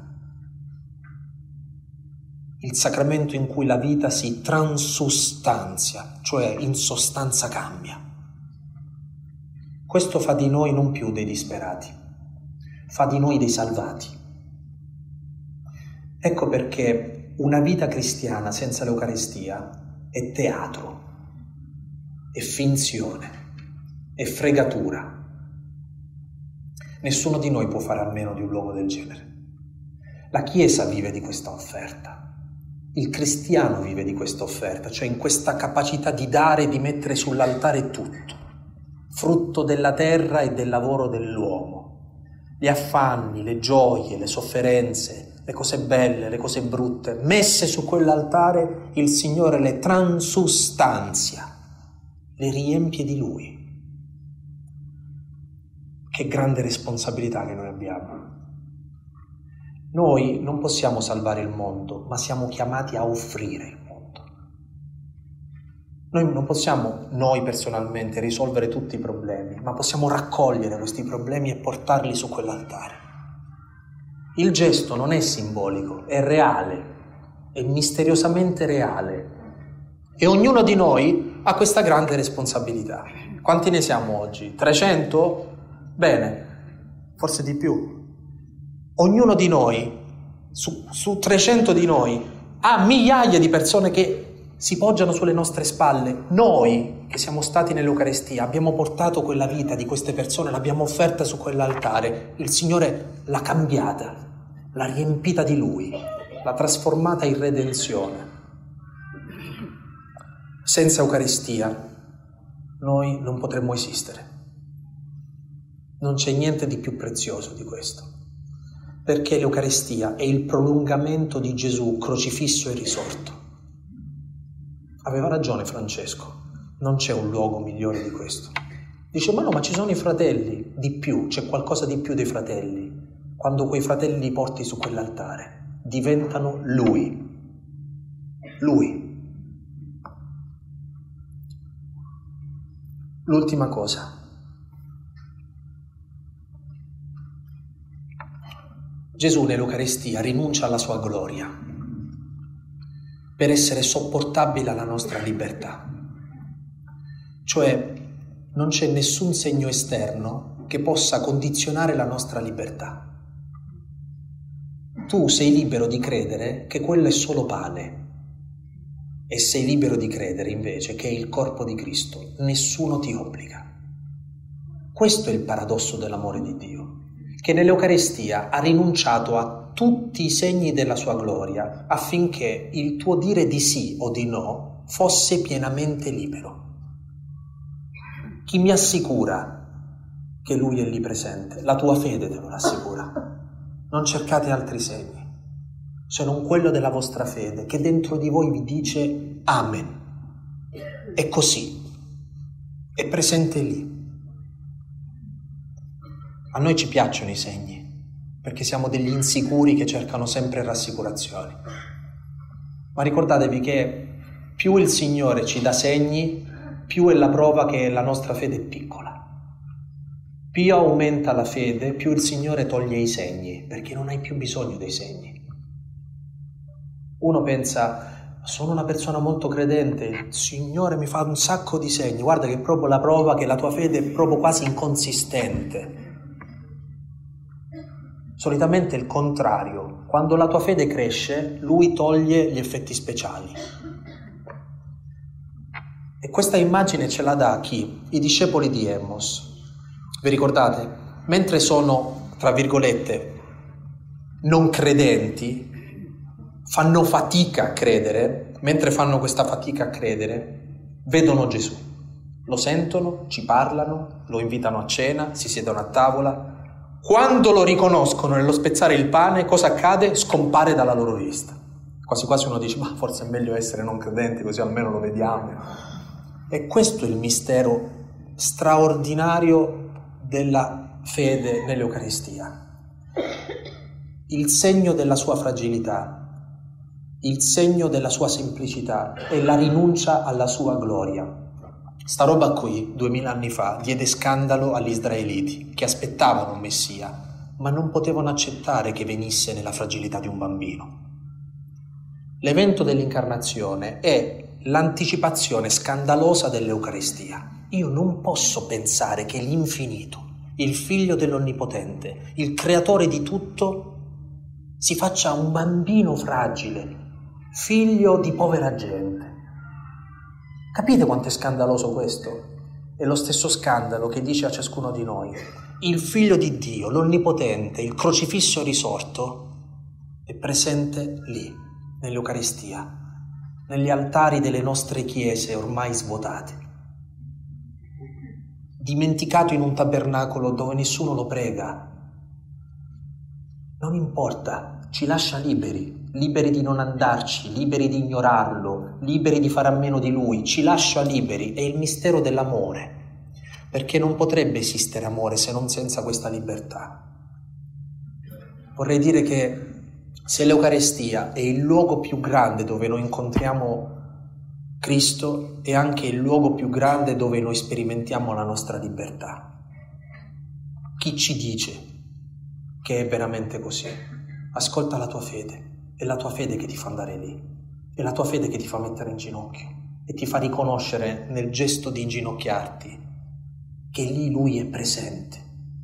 il sacramento in cui la vita si transustanzia, cioè in sostanza cambia. Questo fa di noi non più dei disperati, fa di noi dei salvati. Ecco perché una vita cristiana senza l'Eucaristia è teatro, è finzione, è fregatura. Nessuno di noi può fare a meno di un luogo del genere. La Chiesa vive di questa offerta. Il cristiano vive di questa offerta, cioè in questa capacità di dare e di mettere sull'altare tutto, frutto della terra e del lavoro dell'uomo. gli affanni, le gioie, le sofferenze, le cose belle, le cose brutte, messe su quell'altare, il Signore le transustanzia, le riempie di Lui. Che grande responsabilità che noi abbiamo. Noi non possiamo salvare il mondo, ma siamo chiamati a offrire il mondo. Noi non possiamo, noi personalmente, risolvere tutti i problemi, ma possiamo raccogliere questi problemi e portarli su quell'altare. Il gesto non è simbolico, è reale, è misteriosamente reale. E ognuno di noi ha questa grande responsabilità. Quanti ne siamo oggi? trecento? Bene, forse di più. Ognuno di noi, su, su trecento di noi, ha migliaia di persone che si poggiano sulle nostre spalle. Noi, che siamo stati nell'Eucaristia, abbiamo portato quella vita di queste persone, l'abbiamo offerta su quell'altare. Il Signore l'ha cambiata, l'ha riempita di Lui, l'ha trasformata in redenzione. Senza Eucaristia noi non potremmo esistere. Non c'è niente di più prezioso di questo, perché l'Eucaristia è il prolungamento di Gesù crocifisso e risorto. Aveva ragione Francesco, non c'è un luogo migliore di questo. Dice, ma no, ma ci sono i fratelli, di più, c'è qualcosa di più dei fratelli. Quando quei fratelli li porti su quell'altare, diventano Lui. Lui. L'ultima cosa. Gesù nell'Eucaristia rinuncia alla sua gloria per essere sopportabile alla nostra libertà. Cioè non c'è nessun segno esterno che possa condizionare la nostra libertà. Tu sei libero di credere che quello è solo pane e sei libero di credere invece che è il corpo di Cristo. Nessuno ti obbliga. Questo è il paradosso dell'amore di Dio, che nell'Eucaristia ha rinunciato a tutti i segni della sua gloria affinché il tuo dire di sì o di no fosse pienamente libero. Chi mi assicura che Lui è lì presente? La tua fede te lo assicura. Non cercate altri segni, se non quello della vostra fede, che dentro di voi vi dice Amen. È così, è presente lì. A noi ci piacciono i segni, perché siamo degli insicuri che cercano sempre rassicurazioni. Ma ricordatevi che più il Signore ci dà segni, più è la prova che la nostra fede è piccola. Più aumenta la fede, più il Signore toglie i segni, perché non hai più bisogno dei segni. Uno pensa, sono una persona molto credente, il Signore mi fa un sacco di segni, guarda che è proprio la prova che la tua fede è proprio quasi inconsistente. Solitamente è il contrario, quando la tua fede cresce, Lui toglie gli effetti speciali. E questa immagine ce la dà chi? I discepoli di Emmos. Vi ricordate? Mentre sono, tra virgolette, non credenti, fanno fatica a credere, mentre fanno questa fatica a credere, vedono Gesù, lo sentono, ci parlano, lo invitano a cena, si siedono a tavola. Quando lo riconoscono nello spezzare il pane, cosa accade? Scompare dalla loro vista. Quasi quasi uno dice, ma forse è meglio essere non credenti, così almeno lo vediamo. E questo è il mistero straordinario della fede nell'Eucaristia. Il segno della sua fragilità, il segno della sua semplicità e la rinuncia alla sua gloria. Sta roba qui, duemila anni fa, diede scandalo agli israeliti che aspettavano un Messia, ma non potevano accettare che venisse nella fragilità di un bambino. L'evento dell'incarnazione è l'anticipazione scandalosa dell'Eucaristia. Io non posso pensare che l'infinito, il figlio dell'Onnipotente, il creatore di tutto, si faccia un bambino fragile, figlio di povera gente. Capite quanto è scandaloso questo? È lo stesso scandalo che dice a ciascuno di noi: il Figlio di Dio, l'Onnipotente, il crocifisso risorto, è presente lì, nell'Eucaristia, negli altari delle nostre chiese ormai svuotate, dimenticato in un tabernacolo dove nessuno lo prega, Non importa, ci lascia liberi, liberi di non andarci, liberi di ignorarlo, liberi di fare a meno di lui, ci lascia liberi, è il mistero dell'amore, perché non potrebbe esistere amore se non senza questa libertà. Vorrei dire che se l'Eucarestia è il luogo più grande dove noi incontriamo Cristo, è anche il luogo più grande dove noi sperimentiamo la nostra libertà. Chi ci dice che è veramente così? Ascolta la tua fede, è la tua fede che ti fa andare lì, è la tua fede che ti fa mettere in ginocchio e ti fa riconoscere nel gesto di inginocchiarti che lì Lui è presente.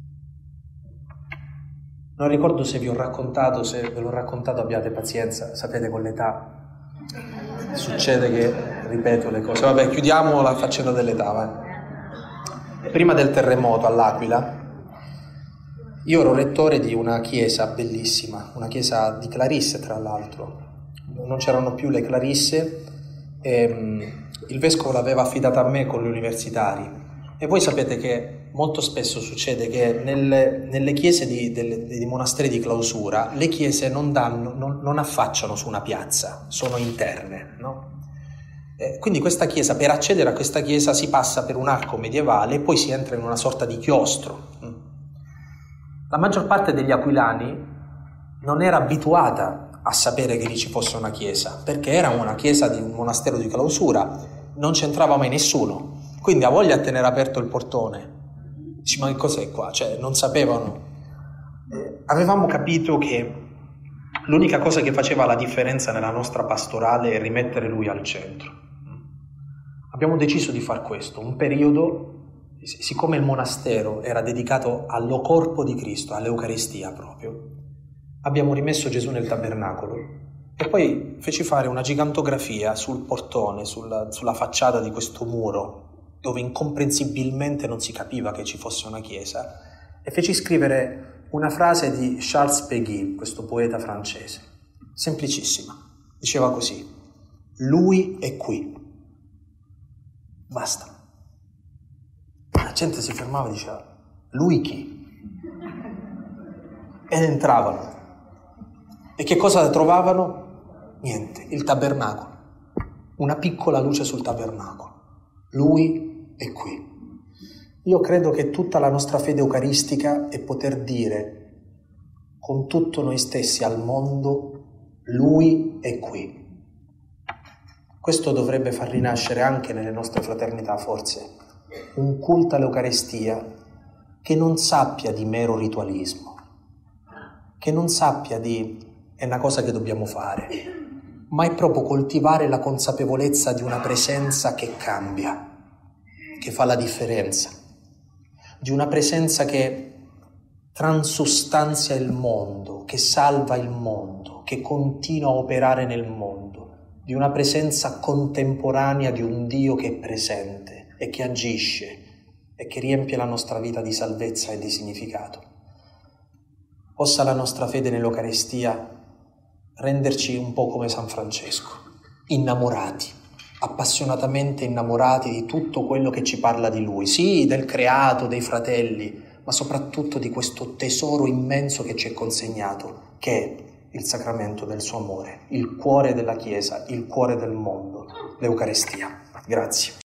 Non ricordo se vi ho raccontato, se ve l'ho raccontato abbiate pazienza, sapete con l'età succede che ripeto le cose. Vabbè, chiudiamo la faccenda dell'età, vai. Prima del terremoto all'Aquila, io ero rettore di una chiesa bellissima, una chiesa di Clarisse tra l'altro, non c'erano più le Clarisse e il vescovo l'aveva affidata a me con gli universitari e voi sapete che molto spesso succede che nelle, nelle chiese di, delle, dei monasteri di clausura le chiese non, danno, non, non affacciano su una piazza, sono interne, no? Eh, quindi questa chiesa, per accedere a questa chiesa si passa per un arco medievale e poi si entra in una sorta di chiostro. La maggior parte degli aquilani non era abituata a sapere che lì ci fosse una chiesa, perché era una chiesa di un monastero di clausura, non c'entrava mai nessuno, quindi ha voglia a tenere aperto il portone. Dici, ma che cos'è qua? Cioè, non sapevano. Eh, avevamo capito che l'unica cosa che faceva la differenza nella nostra pastorale è rimettere Lui al centro. Abbiamo deciso di far questo, un periodo. Siccome il monastero era dedicato allo corpo di Cristo, all'Eucaristia proprio, abbiamo rimesso Gesù nel tabernacolo e poi feci fare una gigantografia sul portone, sulla, sulla facciata di questo muro, dove incomprensibilmente non si capiva che ci fosse una chiesa, e feci scrivere una frase di Charles Péguy, questo poeta francese, semplicissima. Diceva così: Lui è qui. Basta. La gente si fermava e diceva, lui chi? Ed entravano. E che cosa trovavano? Niente, il tabernacolo. Una piccola luce sul tabernacolo. Lui è qui. Io credo che tutta la nostra fede eucaristica è poter dire con tutto noi stessi al mondo, Lui è qui. Questo dovrebbe far rinascere anche nelle nostre fraternità, forse, un culto all'Eucaristia che non sappia di mero ritualismo, che non sappia di è una cosa che dobbiamo fare, ma è proprio coltivare la consapevolezza di una presenza che cambia, che fa la differenza, di una presenza che transustanzia il mondo, che salva il mondo, che continua a operare nel mondo, di una presenza contemporanea di un Dio che è presente e che agisce e che riempie la nostra vita di salvezza e di significato. Possa la nostra fede nell'Eucaristia renderci un po' come San Francesco, innamorati, appassionatamente innamorati di tutto quello che ci parla di Lui, sì, del creato, dei fratelli, ma soprattutto di questo tesoro immenso che ci è consegnato, che è il sacramento del suo amore, il cuore della Chiesa, il cuore del mondo, l'Eucaristia. Grazie.